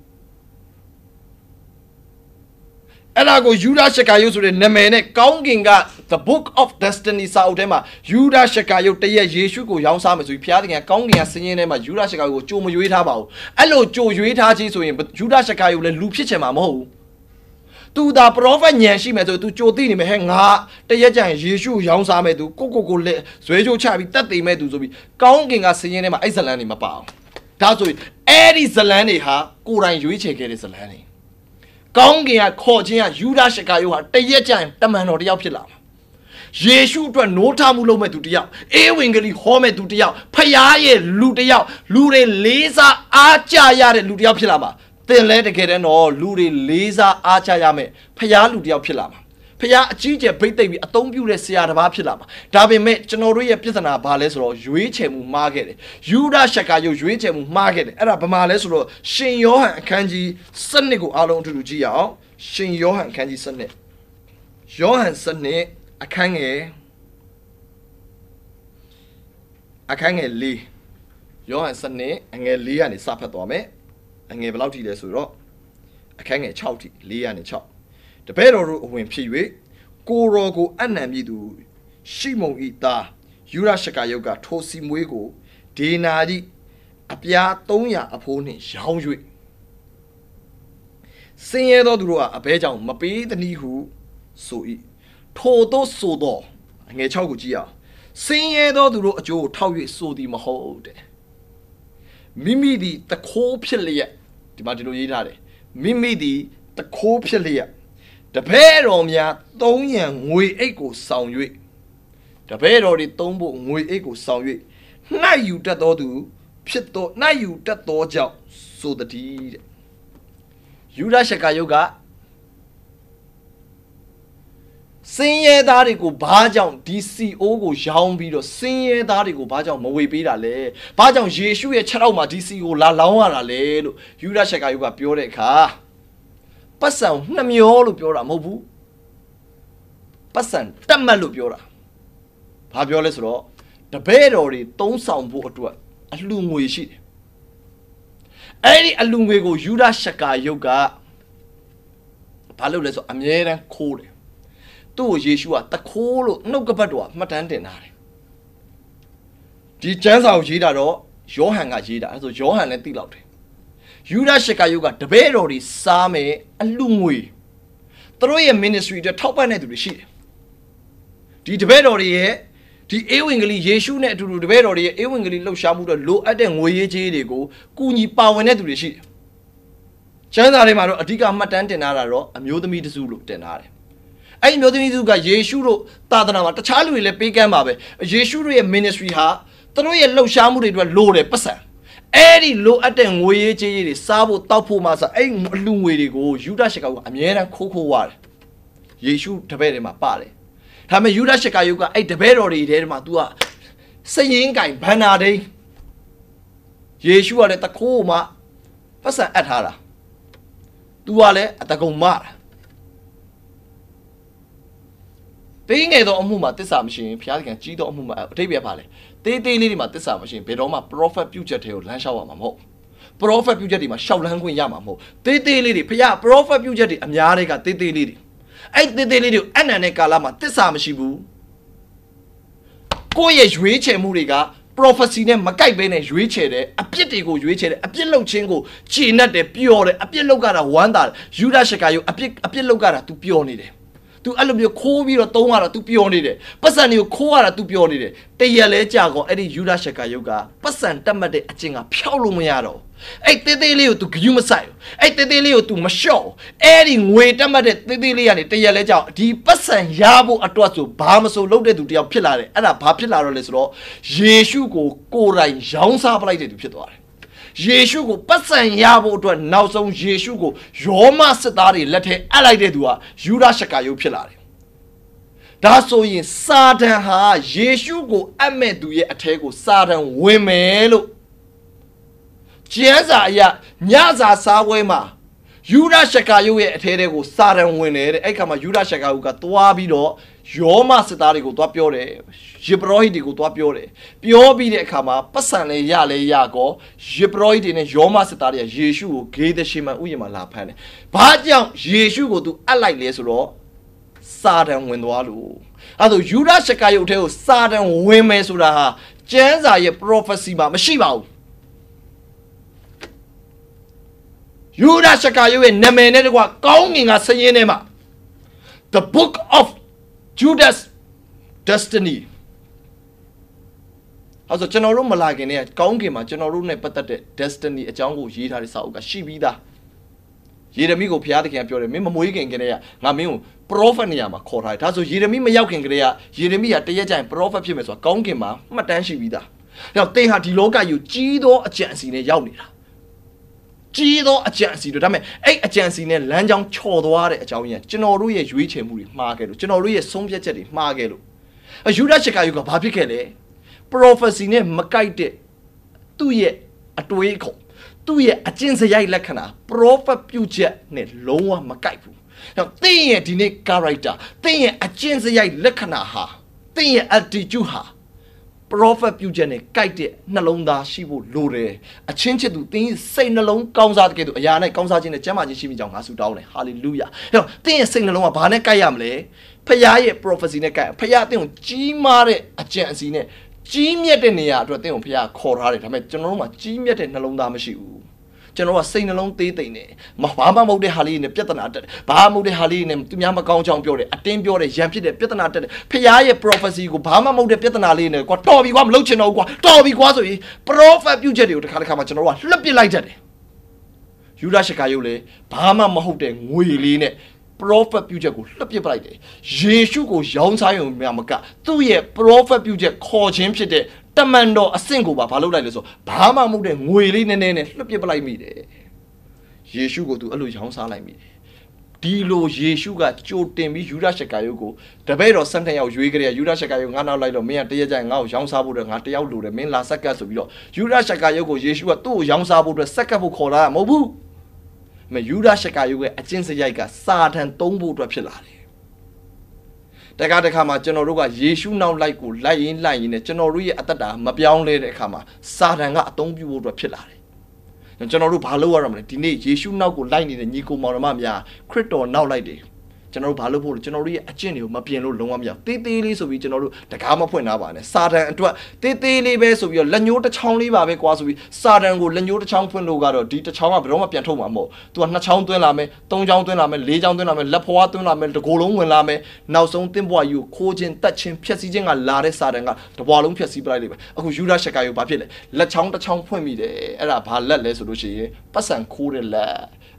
အဲ့ဒါကိုယူဒရှကာယုဆိုတဲ့နာမည်နဲ့ကောင်းကင်က the book of destiny စာအုပ်ထဲမှာယူဒရှကာယုတရက်ယေရှုကိုရောင်းစားမယ်ဆိုပြီးဘုရားသခင်ကကောင်းကင်ကစည်ရင်းထဲမှာယူဒရှကာယုကိုကြိုမရွေးထားပါဘူးအဲ့လိုကြိုရွေးထားခြင်းဆိုရင်ယူဒရှကာယုလည်းလူဖြစ်ချင်မှာမဟုတ်ဘူးသူဒါ prophet ညံရှိမယ်ဆိုသူကြိုသိနေမယ်ဟဲ့ငါတရက်ကြရင်ယေရှုရောင်းစားမယ်သူကိုလက်ဇွဲချိုးချပြီးတတ်သိမဲ့သူဆိုပြီးကောင်းကင်ကစည်ရင်းထဲမှာအဲ့ဇလန်းတွေမပါအောင်ဒါဆိုရင်အဲ့ဒီဇလန်းတွေဟာကိုယ်တိုင်ရွေးချယ်ခဲ့တဲ့ဇလန်းတွေကောင်းကင်ကခေါ်ခြင်းကယူဒရှကာယုဟာတရက်ကြရင်တမန်တော်တယောက်ဖြစ်လာမှာယေရှုအတွက်နိုးထမှုလုပ်မဲ့သူတယောက်အေဝံဂေလိဟောမဲ့သူတယောက်ဖျားရဲ့လူတယောက်လူတွေလေးစားအားကြရတဲ့လူတယောက်ဖြစ်လာမှာသင်လဲတကယ်တော့လူတွေလေးစားအားကြရမယ်ဖျားလူတယောက်ဖြစ်လာမှာဖျားအကြီးကျယ်ဗိတ်သိပ်ပြီးအသုံးပြုတဲ့ဆရာတစ်ပါးဖြစ်လာမှာဒါပေမဲ့ကျွန်တော်တို့ရဲ့ပြဿနာဘာလဲဆိုတော့ရွေးချယ်မှုမှားခဲ့တယ်ယူဒရှကာယုရွေးချယ်မှုမှားခဲ့တယ်အဲ့ဒါဘာမှလဲဆိုတော့ရှင်ယောဟန်အခန်းကြီး7ကိုအားလုံးအတူတူကြည့်ရအောင်ရှင်ယောဟန်အခန်းကြီး7ယောဟန်7အခန်းငယ်4ယောဟန်7အငယ်4ကနေစဖတ်သွားမယ်အငယ်ဘယ်လောက်ထိလဲဆိုတော့အခန်းငယ်6ထိ4ကနေ6တပည့်တော်တို့အဝင်ဖြစ်၍ကိုရောကိုအနံမြည်သူရှိမုန်ဤသားယူဒရှကာယုကထိုစီမွေးကိုဒေနာကြီးအပြား300အဖိုးနှင့်ရောင်း၍စင်ရဲသောသူတို့ကအဘဲကြောင့်မပေးသနည်းဟုဆို၏ထိုတို့ဆိုတော့အငယ်6ကိုကြည့်အောင်စင်ရဲသောသူတို့အကျိုးကိုထောက်၍ဆိုသည်မဟုတ်တဲ့မိမိသည်တခိုးဖြစ်လျက်ဒီမှာဒီလိုရေးထားတယ်မိမိသည်တခိုးဖြစ်လျက်တပည့်တော်များ300ရန်ငွေအိတ်ကိုဆောင်၍တပည့်တော်တွေ3ဖို့ငွေအိတ်ကိုဆောင်၍နှိုက်ယူတတ်သောသူဖြစ်သောနှိုက်ယူတတ်သောကြောင့်ဆိုတည်းတဲ့ယူဒရှကာယုကစင်ရဲသားတွေကိုဘာကြောင့်ဒီ CO ကိုရောင်းပြီးတော့စင်ရဲသားတွေကိုဘာကြောင့်မဝေပေးတာလဲဘာကြောင့်ယေရှုရဲ့ခြေထောက်မှာဒီ CO လာလောင်းရတာလဲလို့ယူဒရှကာယုကပြောတဲ့အခါပတ်စံ2မျောလို့ပြောတာမဟုတ်ဘူးပတ်စံတက်မှတ်လို့ပြောတာဘာပြောလဲဆိုတော့တပည့်တော်တွေ3ဆောင်ဖို့အတွက်အလှငွေရှိတယ်အဲ့ဒီအလှငွေကိုယူဒရှကာယုကဘာလုပ်လဲဆိုအမြဲတမ်းခိုးတယ်သူ့ကိုယေရှုကတခိုးလို့နှုတ်ကပတ်တော်ကမှတ်တမ်းတင်ထားတယ်ဒီကျမ်းစာကိုရေးတာတော့ယောဟန်ကရေးတာအဲဆိုယောဟန်လည်းသိလောက်တယ်ယူဒရှကာယုကတပည့်တော်တွေစားမယ်အလှငွေသူတို့ရဲ့ ministry တွေထောက်ပံ့တဲ့သူတွေရှိတယ်ဒီတပည့်တော်တွေရဲ့ဒီဧဝံဂေလိယေရှုနဲ့အတူတူတပည့်တော်တွေရဲ့ဧဝံဂေလိလှုပ်ရှားမှုတော့လိုအပ်တဲ့ငွေရေးကြေးတွေကိုကူညီပါဝင်တဲ့သူတွေရှိတယ်ကျမ်းစာထဲမှာတော့အဓိကမှတ်တမ်းတင်ထားတာတော့အမျိုးသမီးတစုလို့တင်ထားတယ်အဲ့ဒီမျိုးသမီးစုကယေရှုတို့သာသနာမှာတခြားလူတွေလည်းပေးကမ်းပါပဲယေရှုတို့ရဲ့ ministry ဟာသူတို့ရဲ့လှုပ်ရှားမှုတွေအတွက်လိုတယ်ပတ်စံအဲ့ဒီလိုအပ်တဲ့ငွေရေးကြေးရေးတွေစားဖို့တောက်ဖို့မှဆိုအဲ့အလူငွေတွေကိုယူဒရှကာကအမြဲတမ်းခိုးခိုးသွားတယ်ယေရှုတပည့်တွေမှာပါတယ်ဒါပေမဲ့ယူဒရှကာယုကအဲ့တပည့်တော်တွေထဲမှာ तू ကစရင်ကင်ဘန္နာဒိယေရှုကလည်းတခိုးမှပတ်စံအပ်ထားတာ तू ကလည်းအတကုံမတာသေးငယ်သောအမှုမှာတစ္ဆာမရှိရင်ဘုရားသခင်ကြီးသောအမှုမှာအထိပ္ပယ်ပါလေသေးသေးလေးတွေမှာတစ္ဆာမရှိရင်ဘယ်တော့မှ prophet ပြုချက်တွေကိုလမ်းလျှောက်ရမှာမဟုတ် prophet ပြုချက်တွေမှာရှောက်လန်းခွင့်ရမှာမဟုတ်သေးသေးလေးတွေဘုရား prophet ပြုချက်တွေအများတွေကသေးသေးလေးတွေအဲ့သေးသေးလေးတွေကိုအနန္တကာလမှာတစ္ဆာမရှိဘူးကိုယ့်ရဲ့ရွေးချယ်မှုတွေက prophecy နဲ့မကိုက်ဘဲနဲ့ရွေးချယ်တယ်အပြစ်တွေကိုရွေးချယ်တယ်အပြစ်လုပ်ခြင်းကိုခြေနှက်တယ်ပျော်တယ်အပြစ်လုပ်ကြတာဝမ်းသာတယ်ယူဒရှကာယုအပြစ်လုပ်ကြတာ तू ပျော်နေတယ်तू အဲ့လိုမျိုးခိုးပြီးတော့သုံးရတာ तू ပျော်နေတယ်ပတ်စံတွေကိုခိုးရတာ तू ပျော်နေတယ်တရက်လဲကြာကောအဲ့ဒီယူဒရှကာယုကပတ်စံတက်မှတ်တဲ့အကျင့်ကဖျောက်လို့မရတော့အဲ့တေးသေးလေးကို तू ဂယုမဆိုင်အဲ့တေးသေးလေးကို तू မလျှော့အဲ့ဒီငွေတက်မှတ်တဲ့တေးသေးလေးကနေတရက်လဲကြာဒီပတ်စံရဖို့အတွက်ဆိုဘာမဆိုလုပ်တဲ့သူတယောက်ဖြစ်လာတယ်အဲ့ဒါဘာဖြစ်လာတော့လဲဆိုတော့ယေရှုကိုကိုယ်တိုင်ရောင်းစားပလိုက်တဲ့သူဖြစ်သွားတယ်ယေရှုကိုပတ်စံရဖို့အတွက်နောက်ဆုံးယေရှုကိုယောမစစ်သားတွေလက်ထဲအပ်လိုက်တဲ့သူကယူဒရှကာယုဖြစ်လာတယ်ဒါဆိုရင်စာတန်ဟာယေရှုကိုအပ်မဲ့သူရဲ့အထဲကိုစာတန်ဝင်မယ်လို့ကျမ်းစာအရညစာစားပွဲမှာယူဒရှကာယုရဲ့အထဲကိုစာတန်ဝင်တယ်တဲ့အဲ့ခါမှာယူဒရှကာယုကသွားပြီးတော့ယောမစစ်သားတွေကိုသွားပြောတယ်ယေဘရဟိတွေကိုသွားပြောတယ်ပြောပြီးတဲ့အခါမှာပတ်စံလေးရလဲရကောယေဘရဟိတွေနဲ့ယောမစစ်သားတွေကယေရှုကိုဂေသရှေမန်ဥယျာဉ်မှာလာဖမ်းတယ်ဘာကြောင့်ယေရှုကိုသူအပ်လိုက်လဲဆိုတော့စာတန်ဝင်သွားလို့အဲ့ဒါယူဒရှကာယုထဲကိုစာတန်ဝင်မယ်ဆိုတာဟာကျမ်းစာရဲ့ prophecy မှာမရှိပါဘူးယူဒရှကာယုရဲ့နာမည်နဲ့တကွာကောင်းငင်ကစရင်းထဲမှာ the book of Judas destiny အဲ့ဆိုကျွန်တော်တို့မလာခင်တည်းကကောင်းကင်မှာကျွန်တော်တို့နဲ့ပတ်သက်တဲ့ destiny အကြောင်းကိုရေးထားတဲ့စာအုပ်ကရှိပြီးသားယေရမိကိုဘုရားသခင်ကပြောတယ်မင်းမမွေးခင်ကတည်းကငါမင်းကို prophet နေရာမှာခေါ်ထားတယ်ဒါဆိုယေရမိမရောက်ခင်ကတည်းကယေရမိကတရက်ကျရင် prophet ဖြစ်မယ်ဆိုတာကောင်းကင်မှာမှတ်တမ်းရှိပြီးသားအဲ့တော့သင်ဟာဒီလောကကြီးကိုကြီးသောအကြံအစီနဲ့ရောက်နေတာကြီးသောအကြံအစီတို့ဒါပေမဲ့အဲ့အကြံအစီနဲ့လမ်းကြောင်းချော်သွားတဲ့အကြောင်းရင်းကျွန်တော်တို့ရဲ့ရွေးချယ်မှုတွေမှားခဲ့လို့ကျွန်တော်တို့ရဲ့ဆုံးဖြတ်ချက်တွေမှားခဲ့လို့ယူဒရှကာယုကဘာဖြစ်ခဲ့လဲ prophecy နဲ့မကိုက်တဲ့သူ့ရဲ့အတွေးခေါ်သူ့ရဲ့အကျင့်စရိုက်လက္ခဏာ prophet ပြုချက်နဲ့လုံးဝမကိုက်ဘူး။အဲ့တော့သင်ရဲ့ဒီနေ့ character သင်ရဲ့အကျင့်စရိုက်လက္ခဏာဟာသင်ရဲ့ attitude ဟာ prophet ပြုချက်နဲ့ကိုက်တဲ့နှလုံးသားရှိဖို့လိုတယ်။အချင်းချစ်သူသင်ရဲ့စိတ်နှလုံးကောင်းစားတဲ့ကဲ့သို့အရာနဲ့ကောင်းစားခြင်းနဲ့ကျမ်းမာခြင်းရှိမိကြောင်းငါဆုတောင်းတယ်။ hallelujah ။အဲ့တော့သင်ရဲ့စိတ်နှလုံးကဘာနဲ့ကိုက်ရမလဲ။ဖခင်ရဲ့ prophecy နဲ့ကိုက်ဖခင်သင်ကိုကြီးမားတဲ့အကျင့်အစီနဲ့ကြီးမြတ်တဲ့နေရာအတွက်သင်ကိုဖခင်ခေါ်ထားတယ်ဒါပေမဲ့ကျွန်တော်တို့မှာကြီးမြတ်တဲ့နှလုံးသားမရှိဘူးကျွန်တော်ကစိတ်နှလုံးသေးသိမ့်နေဘာမှမဟုတ်တဲ့ဟာလေးနဲ့ပြဿနာတက်တယ်ဘာမှမဟုတ်တဲ့ဟာလေးနဲ့သူများမကောင်းချောင်းပြောတယ်အတင်းပြောတယ်ရန်ဖြစ်တယ်ပြဿနာတက်တယ်ဖခင်ရဲ့ prophecy ကိုဘာမှမဟုတ်တဲ့ပြဿနာလေးနဲ့ကွာတော်ပြီကွာမလုပ်ချင်တော့ဘူးကွာတော်ပြီကွာဆိုရင် prophet ပြုချက်တွေကိုတစ်ခါတစ်ခါမှကျွန်တော်တို့ကလှက်ပစ်လိုက်တတ်တယ်ယူဒရှကာယုလည်းဘာမှမဟုတ်တဲ့ငွေလေးနဲ့prophet ပြုချက်ကိုလှပ်ပစ်ပလိုက်တယ်ယေရှုကိုရောင်းစားရုံများမကသူ့ရဲ့ prophet ပြုချက်ခေါ်ခြင်းဖြစ်တဲ့တမန်တော်အဆင့်ကိုဘာလုပ်လိုက်လဲဆိုဘာမှမဟုတ်တဲ့ငွေလေးနည်းနည်းနဲ့လှပ်ပစ်ပလိုက်မိတယ်ယေရှုကိုသူအဲ့လိုရောင်းစားလိုက်မိတယ်ဒီလိုယေရှုကကြိုတင်ပြီးယူဒရှကာယုကိုတပည့်တော်12ယောက်ရွေးကြတဲ့ယူဒရှကာယုငါနောက်လိုက်တော့မင်းကတရက်ကျရင်ငါ့ကိုရောင်းစားဖို့အတွက်ငါတယောက်လိုတယ်မင်းလာဆက်ကပ်ဆိုပြီးတော့ယူဒရှကာယုကိုယေရှုကသူ့ကိုရောင်းစားဖို့အတွက်ဆက်ကပ်ဖို့ခေါ်လာတာမဟုတ်ဘူးမယူဒရှကာယုရဲ့အကျင့်စရိုက်ကစာတန်သုံးဖို့အတွက်ဖြစ်လာတယ်တခါမှာကျွန်တော်တို့ကယေရှုနောက်လိုက်ကိုလိုက်ရင်းနဲ့ကျွန်တော်တို့ရဲ့အသက်တာမပြောင်းလဲတဲ့အခါမှာစာတန်ကအသုံးပြုဖို့အတွက်ဖြစ်လာတယ်ကျွန်တော်တို့ဘာလုပ်ရမလဲဒီနေ့ယေရှုနောက်ကိုလိုက်နေတဲ့ညီကိုမောင်နှမများခရစ်တော်နောက်လိုက်တယ်ကျွန်တော်တို့ဘာလုပ်ဖို့လဲကျွန်တော်တို့ရဲ့အကျင့်တွေကိုမပြင်လို့လုံးဝမရသေးသေးလေးဆိုပြီးကျွန်တော်တို့တကားမဖွင့်ထားပါနဲ့စာတန်အတွက်သေးသေးလေးပဲဆိုပြီးတော့လက်ညှိုးတစ်ချောင်းလေးပါပဲကွာဆိုပြီးစာတန်ကိုလက်ညှိုးတစ်ချောင်းဖွင့်လို့ကတော့ဒီတစ်ချောင်းကဘယ်တော့မှပြန်ထုတ်မှာမဟုတ်သူကနှစ်ချောင်းသွင်းလာမယ်သုံးချောင်းသွင်းလာမယ်လေးချောင်းသွင်းလာမယ်လက်ဖွားသွင်းလာမယ်တကိုယ်လုံးဝင်လာမယ်နောက်ဆုံးသင်ဘွားယူခိုးခြင်းတက်ခြင်းဖျက်ဆီးခြင်းကလာတဲ့စာတန်ကတဘွားလုံးဖျက်ဆီးပလိုက်လိမ့်မယ်အခုယူဒရှကာယုဘာဖြစ်လဲလက်ချောင်းတစ်ချောင်းဖွင့်မိတယ်အဲ့ဒါဘာလက်လဲဆိုလို့ရှိရင်ပတ်စံခိုးတဲ့လက်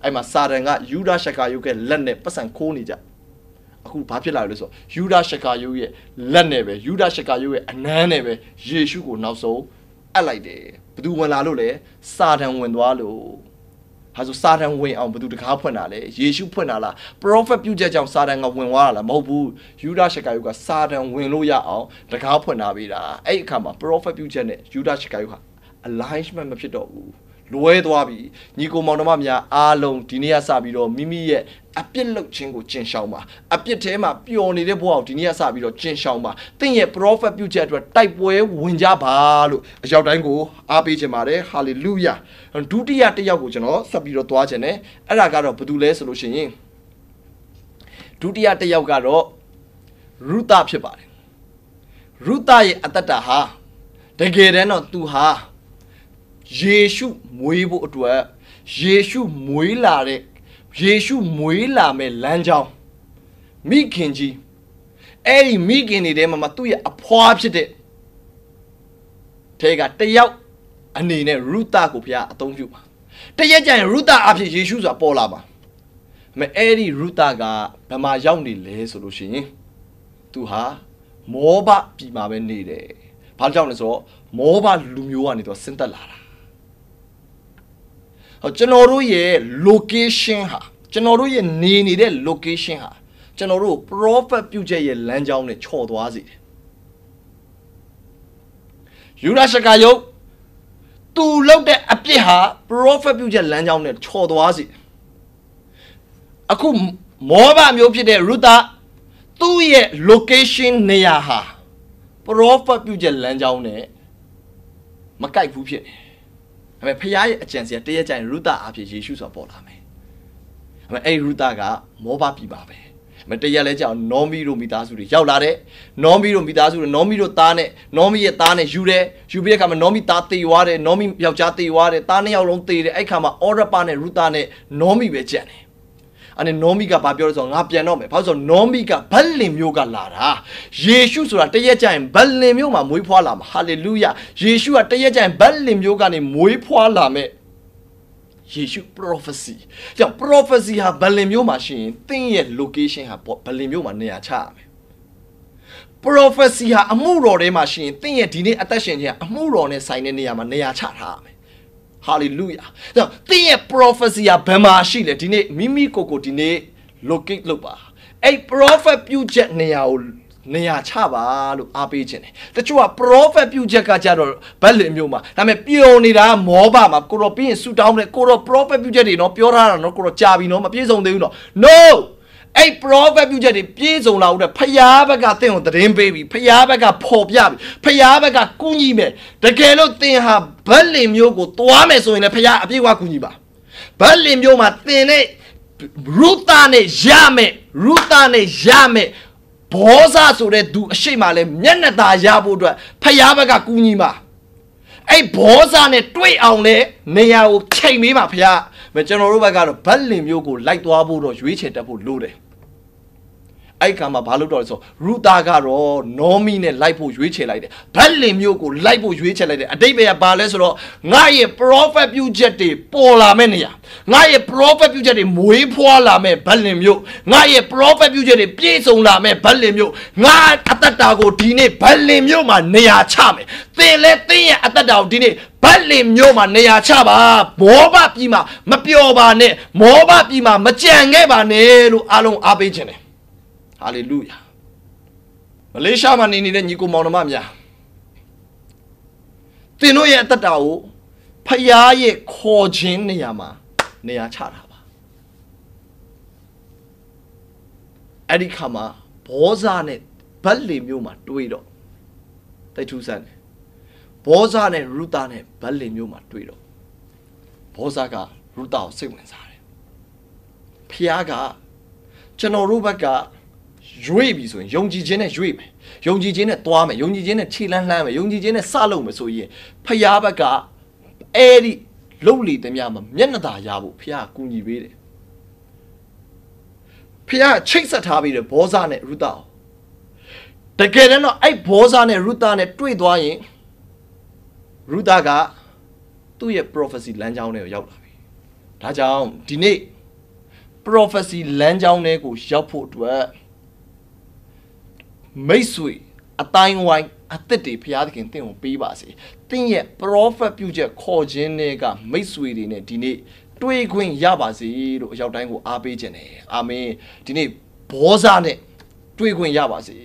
အဲ့မှာစာတန်ကယူဒရှကာယုတ်ရဲ့လက်နဲ့ပတ်စံခိုးနေကြအခုဘာဖြစ်လာလဲဆိုယူဒရှကာယုတ်ရဲ့လက်နဲ့ပဲယူဒရှကာယုတ်ရဲ့အနမ်းနဲ့ပဲယေရှုကိုနောက်ဆုံးအပ်လိုက်တယ်ဘသူဝင်လာလို့လဲစာတန်ဝင်သွားလို့ဟာဆိုစာတန်ဝင်အောင်ဘသူတကားဖွင့်တာလဲယေရှုဖွင့်တာလားပရောဖက်ပြုချက်ကြောင့်စာတန်ကဝင်သွားတာလားမဟုတ်ဘူးယူဒရှကာယုတ်ကစာတန်ဝင်လို့ရအောင်တကားဖွင့်ထားပေးတာအဲ့အခါမှာပရောဖက်ပြုချက်နဲ့ယူဒရှကာယုတ်ဟာ alignment မဖြစ်တော့ဘူးလွဲသွားပြီညီကိုမောင်နှမများအားလုံးဒီနေ့ကစပြီးတော့မိမိရဲ့အပြစ်လုပ်ခြင်းကိုကျင့်ရှောင်ပါအပြစ်ထဲမှာပျော်နေတဲ့ဘဝကိုဒီနေ့ကစပြီးတော့ကျင့်ရှောင်ပါသင်ရဲ့ prophet ပြုချက်အတွက်တိုက်ပွဲဝင်ကြပါလို့အရောက်တိုင်းကိုအားပေးခြင်းပါတယ် hallelujah ဒုတိယတစ်ယောက်ကိုကျွန်တော်ဆက်ပြီးတော့သွားခြင်းနဲ့အဲ့ဒါကတော့ဘာတူလဲဆိုလို့ရှိရင်ဒုတိယတစ်ယောက်ကတော့ရုသဖြစ်ပါတယ်ရုသရဲ့အတ္တတာဟာတကယ်တမ်းတော့သူဟာယေရှုမွေးဖို့အတွက်ယေရှုမွေးလာတဲ့ယေရှုမွေးလာမဲ့လမ်းကြောင်းမိခင်ကြီးအဲ့ဒီမိခင်တွေထဲမှာသူ့ရဲ့အဖွားဖြစ်တဲ့ထဲကတယောက်အနေနဲ့ရုသကိုဘုရားအသုံးပြုပါတရက်ကျရင်ရုသအဖြစ်ယေရှုဆိုတာပေါ်လာပါအဲ့ဒီရုသကဘယ်မှာရောက်နေလဲဆိုလို့ရှိရင်သူဟာမောဘပြည်မှာပဲနေတယ်ဘာကြောင့်လဲဆိုတော့မောဘလူမျိုးကနေတော့ဆင်းသက်လာတာကျွန်တော်တို့ရဲ့ location ဟာကျွန်တော်တို့ရဲ့နေနေတဲ့ location ဟာကျွန်တော်တို့ prophet ပြုချက်ရဲ့လမ်းကြောင်းနဲ့ချော်သွားစေတယ်ယူဒရှကာယုတ်သူလုပ်တဲ့အပြစ်ဟာ prophet ပြုချက်လမ်းကြောင်းနဲ့ချော်သွားစေတယ်အခုမောဘမျိုးဖြစ်တဲ့ရုသသူ့ရဲ့ location နေရာဟာ prophet ပြုချက်လမ်းကြောင်းနဲ့မကိုက်ဘူးဖြစ်နေဖခင်ရဲ့အကြံစီတရက်ကျရင်ရုသအဖြစ်ယေရှုဆိုတာပေါ်လာမယ်အဲ့ရုသကမောဘပြည်ပါပဲတရက်လဲကြောင်နောမီတို့မိသားစုတွေရောက်လာတဲ့နောမီတို့မိသားစုတွေနောမီတို့သားနဲ့နောမီရဲ့သားနဲ့ယူပြီးတဲ့အခါမှာနောမီသားတေသွားတယ်နောမီယောက်ျားတေသွားတယ်သားနှစ်ယောက်လုံးတေတယ်အဲ့ခါမှာအော်ရပနဲ့ရုသနဲ့နောမီပဲကြံတယ်အဲ့နောမီကဘာပြောလဲဆိုတော့ငါပြန်တော့မယ်ဘာလို့ဆိုတော့နောမီကဗက်လင်မျိုးကလာတာယေရှုဆိုတာတရက်ကျရင်ဗက်လင်မျိုးမှာမွေးဖွားလာမှာဟာလေလုယယေရှုကတရက်ကျရင်ဗက်လင်မျိုးကနေမွေးဖွားလာမဲ့ယေရှု prophecy ကြောင့် prophecy ဟာဗက်လင်မျိုးမှာရှိရင်သင်ရဲ့ location ဟာဗက်လင်မျိုးမှာနေရာချရမယ် prophecy ဟာအမှုတော်ထဲမှာရှိရင်သင်ရဲ့ဒီနေ့အသက်ရှင်ခြင်းအမှုတော်နဲ့ဆိုင်တဲ့နေရာမှာနေရာချထားရမယ်Hallelujah. Now, the prophecy a bema shile. Dine mimi koko dine locate lopa. A prophet pujet nea chaba lu apejene. The chua prophet pujeka jaro balimuma. I mean pionira moba ma koro pin suit down the koro prophet pujet no piora no koro chabi no ma pies on the no. A prophet pujet pies on out the payaba got thing on the rain baby. Payaba got pop yab. Payaba got kuni me. The gelo thing have balim yogo toame so in a paya apiwa kuniba. Balim yoma thine rutane jame. Boza so that do shimale, Yanada Yabudra, Payabaga Kunima. A boza ne tway only, Nea will chain me up here. But General got a balim yogo like to Abu, which it would load it. I come up Paludo, so Rutagaro, no mean a lipo which like it. Balim yogo, lipo which like it. A day by a balesro, Naye prophet you jetty, Pola Mania. Naye prophet you jetty, Mui Pola me, Balim yo. Naye prophet you jetty, Piso la me, Balim yo. Nay Atatago Dine, Balim yo, man, Nea Chame. They let the Atadao Dine, Balim yo, man, Nea Chaba, Moba Pima, Mapioba ne, Moba Pima, Machangeba ne, Along Abijane. Hallelujah. Malaysia man ini dan yiku mau nama ya. Tino ya tahu, paya ye kojin ni ama, ni acara apa. Adi kama, boza ne balim yuma tuiro. Tapi tulisan, boza ne ruta ne balim yuma tuiro. Boza ka ruta segmen sare. Paya ka, channel rupa ka. Jui so Yongji Jene Jui, Yongji Jene Tuame, Yongji Jene Chilan Lame, Yongji Jene Salome so ye, Payabaga, Eri, lowly the Yama, Yanada Yabu, Pia Kuni Vede. Pia chicks at Habi the Bozane Rudao. The Gerano I Bozane Rutane Tweedwine Rudaga, 2 year prophecy land down there. Tajam, Dine. prophecy လမ်းကြောင်းတွေကိုရောက်ဖို့အတွက်မိတ်ဆွေအတိုင်းဝိုင်းအသက်တွေဘုရားသခင်တင့်ကိုပေးပါစေတင့်ရဲ့ prophet ပြုချက်ခေါ်ခြင်းတွေကမိတ်ဆွေတွေနဲ့ဒီနေ့တွေးခွင့်ရပါစေလို့အရောက်တိုင်းကိုအားပေးခြင်းတယ်အာမင်ဒီနေ့ဘောဇာနဲ့တွေးခွင့်ရပါစေ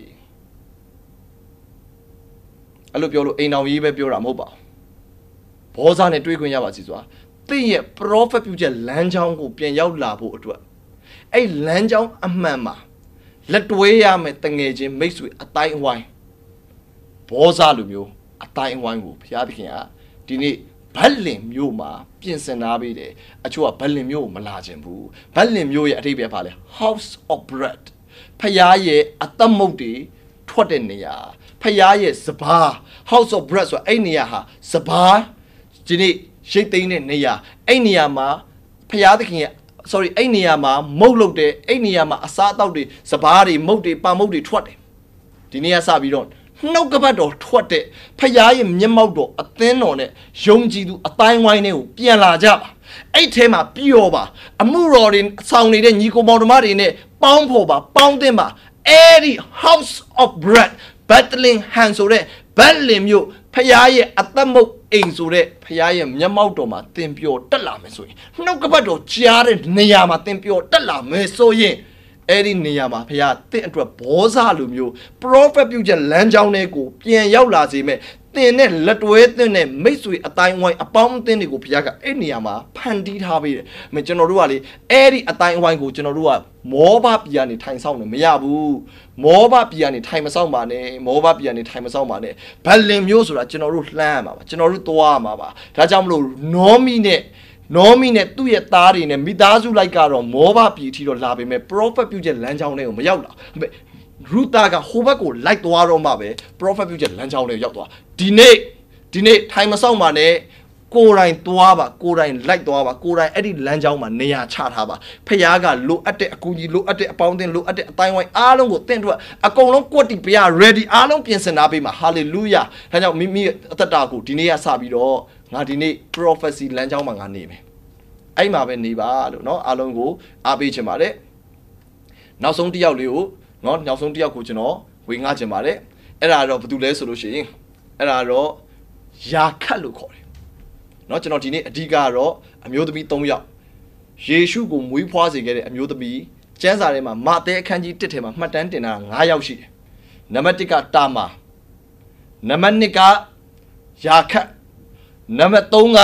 အဲ့လိုပြောလို့အိမ်တော်ကြီးပဲပြောတာမဟုတ်ပါဘူးဘောဇာနဲ့တွေးခွင့်ရပါစေဆိုတာတင့်ရဲ့ prophet ပြုချက်လမ်းကြောင်းကိုပြန်ရောက်လာဖို့အတွက်အဲ့လမ်းကြောင်းအမှန်မှာလက်တွဲရမယ်တငယ်ချင်းမိတ်ဆွေအတိုင်းအဝိုင်းဘောဇာလိုမျိုးအတိုင်းအဝိုင်းကိုဘုရားသခင်ကဒီနေ့ဗတ်လင်မျိုးမှာပြင်ဆင်ထားပေးတယ်အချို့ကဗတ်လင်မျိုးကိုမလာခြင်းဘူးဗတ်လင်မျိုးရဲ့အဓိပ္ပာယ်ပါလဲ house of bread ဖခင်ရဲ့အသက်မုတ်တွေထွက်တဲ့နေရာဖခင်ရဲ့စပါး house of bread ဆိုအဲ့နေရာဟာစပါးဒီနေ့ရိတ်သိမ်းတဲ့နေရာအဲ့နေရာမှာဖခင်သခင်ရဲ့ sorry အဲ့နေရာမှာမုတ်လုတ်တဲ့အဲ့နေရာမှာအစားအသောက်တွေစပါးတွေမုတ်တွေပါမုတ်တွေထွက်တယ်ဒီနေ့ကစပြီးတော့နှုတ်ကပတ်တော်ထွက်တဲ့ဖခင်ရဲ့မျက်မှောက်တော်အသင်းတော်နဲ့ယုံကြည်သူအတိုင်းဝိုင်းတွေကိုပြန်လာကြပါအဲ့ထဲမှာပျော်ပါအမှုတော်တွေဆောင်နေတဲ့ညီကိုမောင်နှမတွေနဲ့ပေါင်းဖို့ပါပေါင်းသင်းပါအဲ့ဒီ house of bread battling hand ဆိုတဲ့ဗတ်လင်မျိုးဖခင်ရဲ့အသက်မုတ်အိမ်ဆိုတဲ့ဖခင်ရဲ့မျက်မှောက်တော်မှာသင်ပျော်တက်လာမယ်ဆိုရင်နှုတ်ကပတ်တော်ကြားတဲ့နေရာမှာသင်ပျော်တက်လာမယ်ဆိုရင်အဲ့ဒီနေရာမှာဖခင်တင့်အတွက်ဘောဇလိုမျိုး prophet ပြုချက်လမ်းကြောင်းတွေကိုပြန်ရောက်လာစေမဲ့တင်နဲ့လက်တွဲတင်နဲ့မိတ်ဆွေအတိုင်းဝိုင်းအပေါင်းအသင်းတွေကိုဘုရားကအဲ့နေရာမှာဖန်တီးထားပေးတယ်။မကျွန်တော်တို့ကလေအဲ့ဒီအတိုင်းဝိုင်းကိုကျွန်တော်တို့ကမောဘပြည်ကနေထိုင်ဆောင်နေမရဘူး။မောဘပြည်ကနေထိုင်မဆောင်ပါနဲ့။မောဘပြည်ကနေထိုင်မဆောင်ပါနဲ့။ဗလင်မျိုးဆိုတာကျွန်တော်တို့လှမ်းရမှာပါ။ကျွန်တော်တို့သွားရမှာပါ။ဒါကြောင့်မလို့နောမီနဲ့သူ့ရဲ့သားတွေနဲ့မိသားစုလိုက်ကတော့မောဘပြည်ထီတော့လာပေမဲ့ prophet ပြုချက်လမ်းကြောင်းတွေကိုမရောက်လာ။ရူတာကဟိုဘက်ကိုလိုက်သွားတော့မှပဲ prophet ပြုချက်လမ်းကြောင်းတွေရောက်သွားဒီနေ့ထိုင်မဆောင်ပါနဲ့ကိုယ်တိုင်သွားပါကိုယ်တိုင်လိုက်သွားပါကိုယ်တိုင်အဲ့ဒီလမ်းကြောင်းမှာနေရာချထားပါဖခင်ကလိုအပ်တဲ့အကူကြီးလိုအပ်တဲ့အပေါင်းအသင်းလိုအပ်တဲ့အတိုင်းဝိုင်းအားလုံးကိုတင့်ထွက်အကုန်လုံးကွက်တီဘုရား ready အားလုံးပြင်ဆင်ထားပေးမှာ hallelujah ဒါကြောင့်မိအသက်တာကိုဒီနေ့ကစပြီးတော့ငါဒီနေ့ prophecy လမ်းကြောင်းမှာငါနေမယ်အဲ့မှာပဲနေပါလို့เนาะအားလုံးကိုအားပေးချင်ပါတယ်နောက်ဆုံးတစ်ယောက်လေးကိုเนาะနောက်ဆုံးတစ်ယောက်ကိုကျွန်တော်ဝေငှချင်ပါတယ်အဲ့ဒါတော့ဘာတူလဲဆိုလို့ရှိရင်အဲ့ဒါတော့ယာခတ်လို့ခေါ်တယ်เนาะကျွန်တော်ဒီနေ့အဓိကကတော့အမျိုးသမီး3ယောက်ယေရှုကိုမွေးဖွားစေခဲ့တဲ့အမျိုးသမီးကျမ်းစာထဲမှာမာသဲအခန်းကြီး1ထဲမှာမှတ်တမ်းတင်တာ9ယောက်ရှိတယ်နံပါတ်1ကတာမာနံပါတ်2ကယာခတ်နံပါတ်3က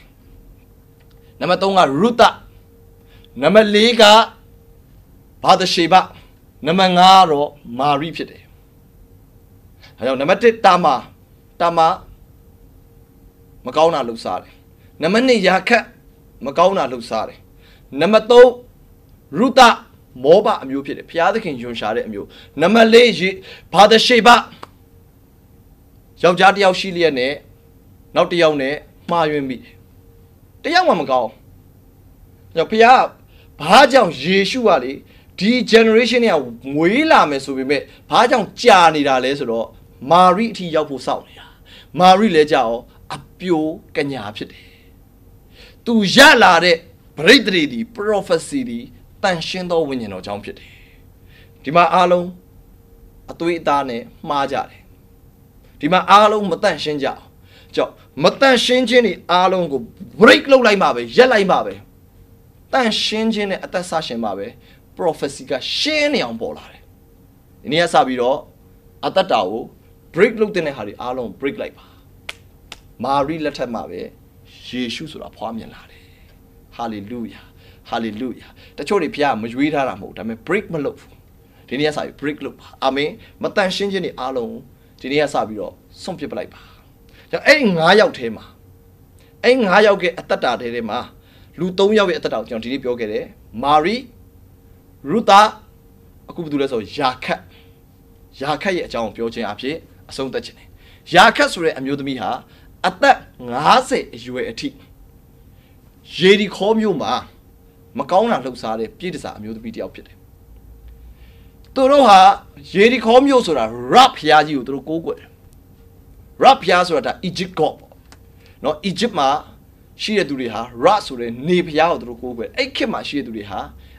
ရုသနံပါတ်4ကဘာဒရှေဘနံပါတ်5ကတော့မာရိဖြစ်တယ်အဲကြောင့်နံပါတ်1တာမာမကောင်းတာလှုပ်ရှားတယ်နံပါတ်2ယာခတ်မကောင်းတာလှုပ်ရှားတယ်နံပါတ်3ရုသမောဘအမျိုးဖြစ်တယ်ဘုရားသခင်ယွန်ရှာတဲ့အမျိုးနံပါတ်4ဘာဒရှေဘယောက်ျားတစ်ယောက်ရှိလျက်နဲ့နောက်တစ်ယောက်နဲ့မှားယွင်းမိတယ်တယောက်မှမကောင်းကြောင့်ဘုရားဘာကြောင့်ယေရှုကလေဒီ generation ကမွေးလာမယ်ဆိုပေမဲ့ဘာကြောင့်ကြာနေတာလဲဆိုတော့မာရိအထိရောက်ဖို့စောင့်နေတာမာရိလည်းကြာအောင်အပြိုကညာဖြစ်တယ်သူရလာတဲ့ပရိသေတွေဒီ prophecy ဒီတန်ရှင်းသောဝိညာဉ်တော်ကြောင့်ဖြစ်တယ်ဒီမှာအားလုံးအသွေးအသားနဲ့မှားကြတယ်ဒီမှာအားလုံးမတန့်ရှင်းကြအောင်ကြောင့်မတန့်ရှင်းခြင်းတွေအားလုံးကို break လုပ်လိုက်မှာပဲရက်လိုက်မှာပဲတန့်ရှင်းခြင်းနဲ့အသက်ဆရှင်မှာပဲ prophecy ကရှင်းနေအောင်ပေါ်လာတယ်ဒီနေ့ကစပြီးတော့အသက်တာကို break လုပ်တဲ့ဟာတွေအားလုံး break လိုက်ပါမာရိလက်ထက်မှာပဲယေရှုဆိုတာဖွားမြင်လာတယ် hallelujah hallelujah တချို့တွေဘုရားမရွေးထားတာမဟုတ်ဒါပေမဲ့ break မလုပ်ဘူးဒီနေ့ကစပြီး break လုပ်ပါအာမင်မတန့်ရှင်းခြင်းတွေအားလုံးဒီနေ့ကစပြီးတော့စွန့်ပစ်ပလိုက်ပါအဲ့ဒီ9ယောက်ထဲမှာအဲ့9ယောက်ရဲ့အသက်တာထဲမှာလူ3ယောက်ရဲ့အသက်တာကိုကျွန်တော်ဒီနေ့ပြောခဲ့တယ်မာရိရုသအခုဘာလို့လဲဆိုယာခတ်ရဲ့အကြောင်းကိုပြောခြင်းအဖြစ်အဆုံးသတ်ခြင်းတယ်ယာခတ်ဆိုတဲ့အမျိုးသမီးဟာအသက်50အရွယ်အထိယေရီခေါမြို့မှာမကောင်းတာလှုပ်ရှားတဲ့ပြည်တစားအမျိုးသမီးတစ်ယောက်ဖြစ်တယ်သူတို့ဟာယေရီခေါမြို့ဆိုတာရဖျားကြီးကိုသူတို့ကိုးကွယ်တယ်ရဖျားဆိုတာဒါ Egypt god ပေါ့နော် Egypt မှာရှိတဲ့သူတွေဟာရဆိုတဲ့နေဖျားကိုသူတို့ကိုးကွယ်အဲ့ခေတ်မှာရှိတဲ့သူတွေဟာ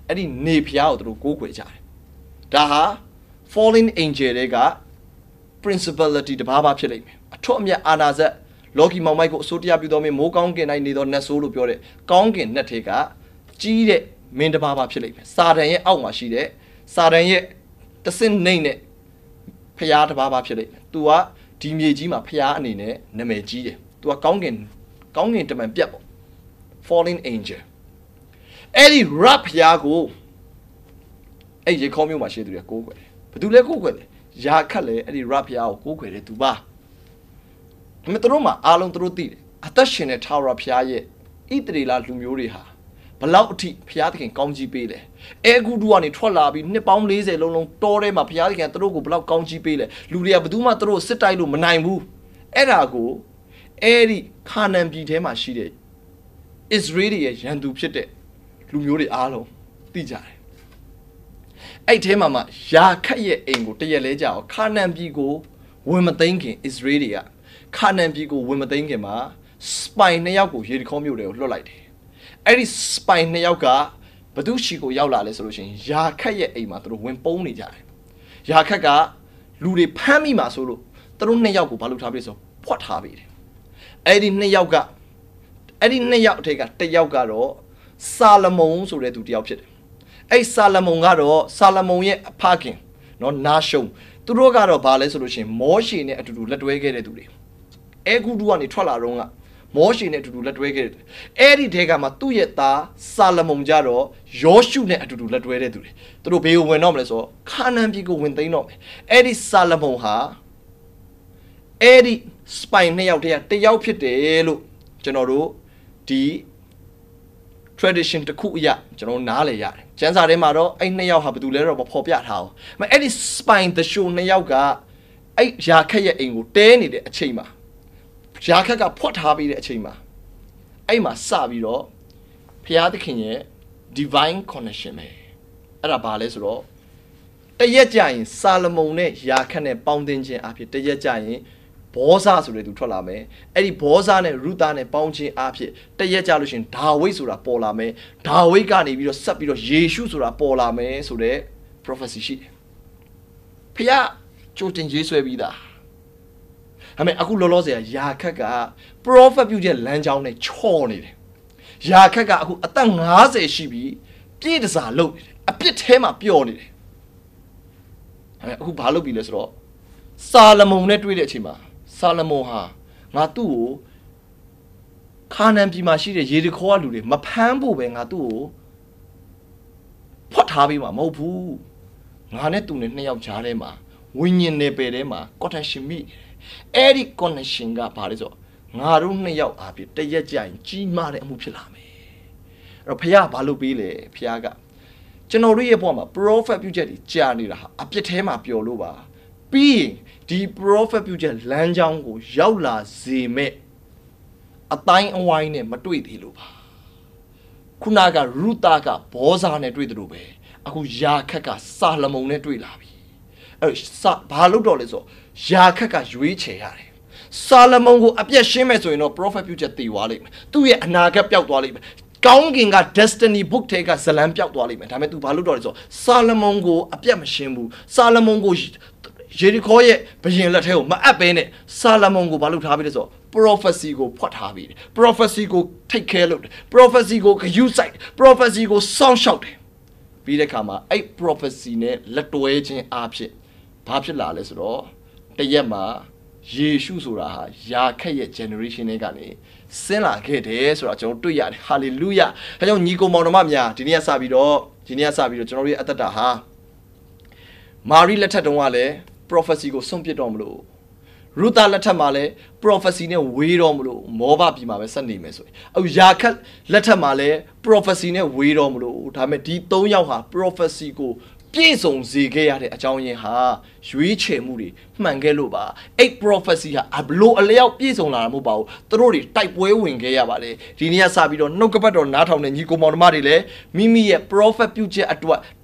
အဲ့ဒီနေဖျားကိုသူတို့ကိုးကွယ်ကြတယ်ဒါဟာ fallen angel တွေက principality တဘာဘာဖြစ်လိမ့်မယ်အထွတ်အမြတ်အာနာဇက်လောကီမောင်မိုက်ကိုအစိုးတရားပြုတော်မင်းမိုးကောင်းကင်တိုင်းနေသောနတ်ဆိုးလို့ပြောတဲ့ကောင်းကင်နတ်တွေကကြီးတဲ့မင်းတဘာဘာဖြစ်လိမ့်မယ်စာတန်ရဲ့အောက်မှာရှိတဲ့စာတန်ရဲ့တဆင့်နှိမ့်တဲ့ဖျားတဘာဘာဖြစ်လိမ့်မယ်သူကဒီမြေကြီးမှာဖျားအနေနဲ့နာမည်ကြီးတယ်သူကကောင်းကင်တမန်ပြတ်ပေါ့ fallen angel အဲ့ဒီ rap ဖျားကိုအဲ့ရေခေါမျိုးမှာရှိသူတွေကိုးကွယ်တယ်ဘယ်သူလဲကိုးကွယ်တယ်ယာခတ်လေအဲ့ဒီ rap ဖျားကိုကိုးကွယ်တယ်သူပါဒါပေမဲ့တို့မှာအားလုံးတို့သိတယ်အသက်ရှင်တဲ့ Tower ဖျားရဲ့ဣတရီလာလူမျိုးတွေဟာဘလောက်အထိဖျားသခင်ကောင်းကြီးပေးလဲအဲဂုတုကနေထွက်လာပြီးနှစ်ပေါင်း40လုံးလုံးတောထဲမှာဖျားသခင်တို့ကိုဘလောက်ကောင်းကြီးပေးလဲလူတွေကဘယ်သူမှတို့စစ်တိုက်လို့မနိုင်ဘူးအဲ့ဒါကိုအဲ့ဒီခါနန်ပြည်ထဲမှာရှိတဲ့ Israel ရဲ့ရန်သူဖြစ်တဲ့လူမျိုးတွေအားလုံးသိကြတယ်အဲ့ထဲမှာယာခတ်ရဲ့အိမ်ကိုတရက်လဲကြအောင်ခါနန်ပြည်ကိုဝင်မသိမ်းခင် Israel တွေကခါနန်ပြည်ကိုဝင်မသိမ်းခင်မှာ spy 2ယောက်ကိုရေဒီခေါမြို့တွေကိုလွှတ်လိုက်တယ်အဲ့ဒီ spy 2ယောက်ကဘသူရှိကိုရောက်လာလဲဆိုလို့ရှိရင်ယာခတ်ရဲ့အိမ်မှာသူတို့ဝင်ပုန်းနေကြတယ်ယာခတ်ကလူတွေဖမ်းမိမှာဆိုလို့သူတို့2ယောက်ကိုဘာလုပ်ထားပြီဆိုဖွက်ထားပြီတယ်အဲ့ဒီ2ယောက်ကအဲ့ဒီ2ယောက်အထက်က1ယောက်ကတော့ဆာလမုန်ဆိုတဲ့သူ1ယောက်ဖြစ်တယ်အဲ့ဆာလမုန်ကတော့ဆာလမုန်ရဲ့အဖခင်နော်နာရှုံသူတို့ကတော့ဘာလဲဆိုလို့ရှိရင်မောရှေနဲ့အတူတူလက်တွဲခဲ့တဲ့သူတွေအဲဂုတုကနေထွက်လာတော့ကမောရှေနဲ့အတူတူလက်တွဲခဲ့တယ်အဲ့ဒီတဲကမှသူ့ရဲ့သားဆာလမုန်ကြတော့ယောရှုနဲ့အတူတူလက်တွဲတဲ့သူတွေသူတို့ဘေးကိုဝင်တော့မလဲဆိုတော့ခါနန်ပြည်ကိုဝင်သိမ်းတော့မယ်အဲ့ဒီဆာလမုန်ဟာအဲ့ဒီ spy 2ယောက်တည်း1ယောက်ဖြစ်တယ်လို့ကျွန်တော်တို့ဒီ tradition တစ်ခုအရကျွန်တော်နားလည်ရတယ်ကျမ်းစာထဲမှာတော့အဲ့2ယောက်ဟာဘယ်သူလဲတော့မဖော်ပြထားအောင်မအဲ့ဒီ spy the show 2ယောက်ကအဲ့ယာခက်ရဲ့အိမ်ကိုတဲနေတဲ့အချိန်မှာယာခက်ကဖွက်ထားပြီးတဲ့အချိန်မှာအဲ့မှာစပြီးတော့ဖျားသခင်ရဲ့ divine connection ပဲအဲ့ဒါဘာလဲဆိုတော့တရက်ကြရင်ဆာလမုန်နဲ့ယာခက်နဲ့ပေါင်းသင်းခြင်းအဖြစ်တရက်ကြရင်ဘောဇဆိုတဲ့သူထွက်လာမယ်အဲ့ဒီဘောဇနဲ့ရုသာနဲ့ပေါင်းခြင်းအဖြစ်တရက်ကြလို့ရှင်ဒါဝိဒ်ဆိုတာပေါ်လာမယ်ဒါဝိဒ်ကနေပြီးတော့ဆက်ပြီးတော့ယေရှုဆိုတာပေါ်လာမယ်ဆိုတဲ့ prophecy ရှိတယ်ဖျားကြိုတင်ရေးဆွဲပြီးသားဒါပေမဲ့အခုလောလောဆယ်ယာခက်က prophet ပြုတဲ့လမ်းကြောင်းနဲ့ချော့နေတယ်ယာခက်ကအခုအသက်50ရှိပြီပြည့်တစားလုပ်နေတယ်အပြစ်ထဲမှာပျော်နေတယ်ဒါပေမဲ့အခုဘာလုပ်ပြီလဲဆိုတော့ဆာလမုန်နဲ့တွေ့တဲ့အချိန်မှာဆာလမုန်ဟာငါသူ့ကိုခါနန်ပြည်မှာရှိတဲ့ရေဒီခေါ်ကလူတွေမဖမ်းဖို့ပဲငါသူ့ကိုဖွက်ထားပေးမှာမဟုတ်ဘူးငါနဲ့သူနဲ့2ယောက်ကြားထဲမှာဝိညာဉ်နယ်ပယ်ထဲမှာ connection မိအဲ့ဒီ connection ကဘာလဲဆိုတော့ငါတို့2ယောက်အားဖြင့်တရက်ကြရင်ကြီးမားတဲ့အမှုဖြစ်လာမယ်အဲ့တော့ဖခင်ဘာလုပ်ပေးလဲဖခင်ကကျွန်တော်တို့ရဲ့ဘဝမှာ prophet ပြုချက်တွေကြာနေတာဟာအပြစ်ထဲမှာပျော်လို့ပါပြီးရင်ဒီ prophet ပြုချက်လမ်းကြောင်းကိုရောက်လာစေမဲ့အတိုင်းအဝိုင်းနဲ့မတွေ့သေးလို့ပါခုနကရုတာကဘောဇာနဲ့တွေ့တယ်လို့ပဲအခုယာခက်ကဆာလမုန်နဲ့တွေ့လာပြီအဲ့ဘာလို့တော့လဲဆိုယာခက်ကရွေးချယ်ရတယ်ဆာလမုန်ကိုအပြတ်ရှင်းမဲ့ဆိုရင်တော့ prophet ပြုချက်တည်သွားလိမ့်မယ်သူ့ရဲ့အနာဂတ်ပျောက်သွားလိမ့်မယ်ကောင်းကင်က destiny book ထဲကဇလံပျောက်သွားလိမ့်မယ်ဒါပေမဲ့ तू ဘာလို့တော့လဲဆိုဆာလမုန်ကိုအပြတ်မရှင်းဘူးဆာလမုန်ကိုယေရီခေါရဲ့ဘုရင်လက်ထဲကိုမအပ်ဘဲနဲ့ဆာလမုန်ကိုဘာလုပ်ထားပြီလဲဆိုတော့ prophecy ကိုဖွက်ထားပြီ prophecy ကို take care လုပ်တယ် prophecy ကိုဂရုစိုက် prophecy ကိုစောင့်ရှောက်တယ်ပြီးတဲ့အခါမှာအဲ့ prophecy နဲ့လက်တွဲခြင်းအဖြစ်ဘာဖြစ်လာလဲဆိုတော့တရက်မှာယေရှုဆိုတာဟာယာခက်ရဲ့ generation တွေကနေဆင်းလာခဲ့တယ်ဆိုတာကျွန်တော်တွေ့ရတယ် hallelujah ဒါကြောင့်ညီကိုမောင်နှမများဒီနေ့ကစပြီးတော့ကျွန်တော်တို့ရဲ့အသက်တာဟာမာရီလက်ထက်တုန်းကလည်း prophecy ကိုဆုံးပြစ်တော့မလို့ရူတာလက်ထက်မှာလည်း prophecy နဲ့ဝေးတော့မလို့မောဘပြည်မှာပဲဆက်နေမယ်ဆိုရင်အခုယာခက်လက်ထက်မှာလည်း prophecy နဲ့ဝေးတော့မလို့ဒါပေမဲ့ဒီ3ယောက်ဟာ prophecy ကိုပြည့်စုံစေခဲ့ရတဲ့အကြောင်းရင်းဟာရွေးချယ်မှုတွေမှန်ခဲ့လို့ပါအဲ့ prophecy ဟာဘလို့အလျောက်ပြည့်စုံလာတာမဟုတ်ပါဘူးသူတို့တွေတိုက်ပွဲဝင်ခဲ့ရပါတယ်ဒီနေ့ကစပြီးတော့နှုတ်ကပတ်တော်နားထောင်တဲ့ညီကိုမောင်နှမတွေလည်းမိမိရဲ့ prophet ပြုချက်အတွက်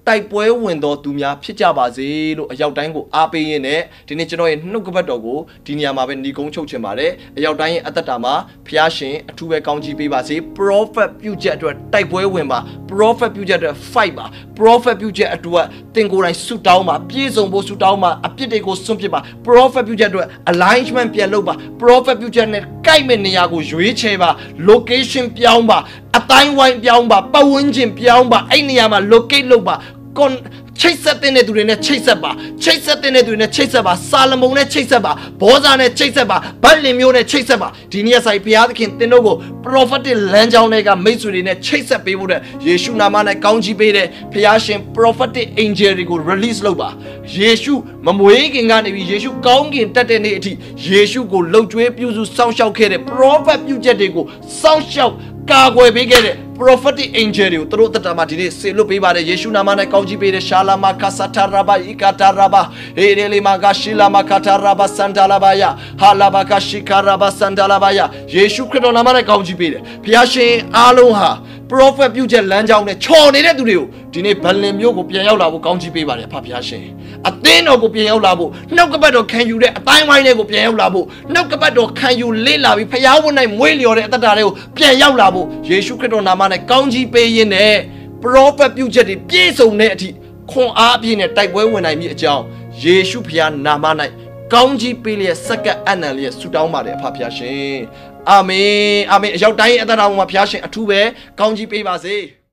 တိုက်ပွဲဝင်တော်သူများဖြစ်ကြပါစေလို့အရောက်တိုင်းကိုအားပေးရင်းနဲ့ဒီနေ့ကျွန်တော်ရဲ့နှုတ်ကပတ်တော်ကိုဒီနေရာမှာပဲညီကုန်းချုပ်ချင်ပါတယ်အရောက်တိုင်းရဲ့အသက်တာမှာဖျားရှင်အထူးပဲကောင်းချီးပေးပါစေ prophet ပြုချက်အတွက်တိုက်ပွဲဝင်ပါ prophet ပြုချက်အတွက် fight ပါ prophet ပြုချက်အတွက်တင်ကိုယ်တိုင်ဆုတောင်းပါပြည့်စုံဖို့ဆုတောင်းပါအပြစ်တွေကိုစွန့်ပစ်ပါ prophet ပြုချက်အတွက် alignment ပြန်လုပ်ပါ prophet ပြုချက်နဲ့ကိုက်မဲ့နေရာကိုရွေးချယ်ပါ location ပြောင်းပါအတိုင်းဝိုင်းပြောင်းပါပတ်ဝန်းကျင်ပြောင်းပါအဲ့နေရာမှာ locate လုပ်ပါချိတ်ဆက်တဲ့သူတွေနဲ့ချိတ်ဆက်ပါချိတ်ဆက်တဲ့သူတွေနဲ့ချိတ်ဆက်ပါစာလမုန်နဲ့ချိတ်ဆက်ပါဘောဇာနဲ့ချိတ်ဆက်ပါဗတ်လင်မျိုးနဲ့ချိတ်ဆက်ပါဒီနေ့ဆိုင်ဘုရားသခင်သင်တို့ကို prophetic လမ်းကြောင်းတွေကမိတ်ဆွေတွေနဲ့ချိတ်ဆက်ပေးဖို့တဲ့ယေရှုနာမနဲ့ကောင်းချီးပေးတဲ့ဘုရားရှင် prophetic angel တွေကို release လုပ်ပါယေရှုမမွေးခင်ကနေပြီးယေရှုကောင်းကင်တက်တဲ့နေ့အထိယေရှုကိုလှုပ်ကြွေးပြုစုစောင့်ရှောက်ခဲ့တဲ့ prophet ပြုချက်တွေကိုစောင့်ရှောက်ကာကွယ်ပေးခဲ့တဲ့ prophetic angel တွေကိုသူတို့တတမှာဒီနေ့ဆေလွတ်ပေးပါတယ်ယေရှုနာမနဲ့ကောင်းချီးပေးတဲ့ရှာလာမာကာဆာတာရာဘာဣကာတာရာဘာဟေရေလီမာကာရှိလာမာကာတာရာဘာစန်တာလာဘာယာဟာလာဘာကာရှိကာရာဘာစန်တာလာဘာယာယေရှုခရစ်တော်နာမနဲ့ကောင်းချီးပေးတယ်ဘုရားရှင်အားလုံးဟာ prophet ပြုချက်လမ်းကြောင်းနဲ့ချော်နေတဲ့သူတွေကိုဒီနေ့ဗလင်မျိုးကိုပြန်ရောက်လာဖို့ကောင်းချီးပေးပါတယ်ဖဘုရားရှင်အသင်းတော်ကိုပြန်ရောက်လာဖို့နှုတ်ကပတ်တော်ခံယူတဲ့အတိုင်းဝိုင်းတွေကိုပြန်ရောက်လာဖို့နှုတ်ကပတ်တော်ခံယူလေ့လာပြီးဘုရားဝတ်၌မွေးလျော်တဲ့အတ္တတွေကိုပြန်ရောက်လာဖို့ယေရှုခရစ်တော်နာမနဲ့ကောင်းချီးပေးရင်းနဲ့ prophet ပြုချက်တွေပြည့်စုံတဲ့အထိခွန်အားအပြည့်နဲ့တိုက်ပွဲဝင်နိုင်ပြီအကြောင်းယေရှုဖခင်နာမ၌ကောင်းချီးပေးလျက်စက္ကပ်အနံလျက်ဆုတောင်းပါတယ်အဖဖခင်ရှင်အာမင်အာမင်အရောက်တိုင်းအသက်တော်မှာဖခင်ရှင်အထူးပဲကောင်းချီးပေးပါစေ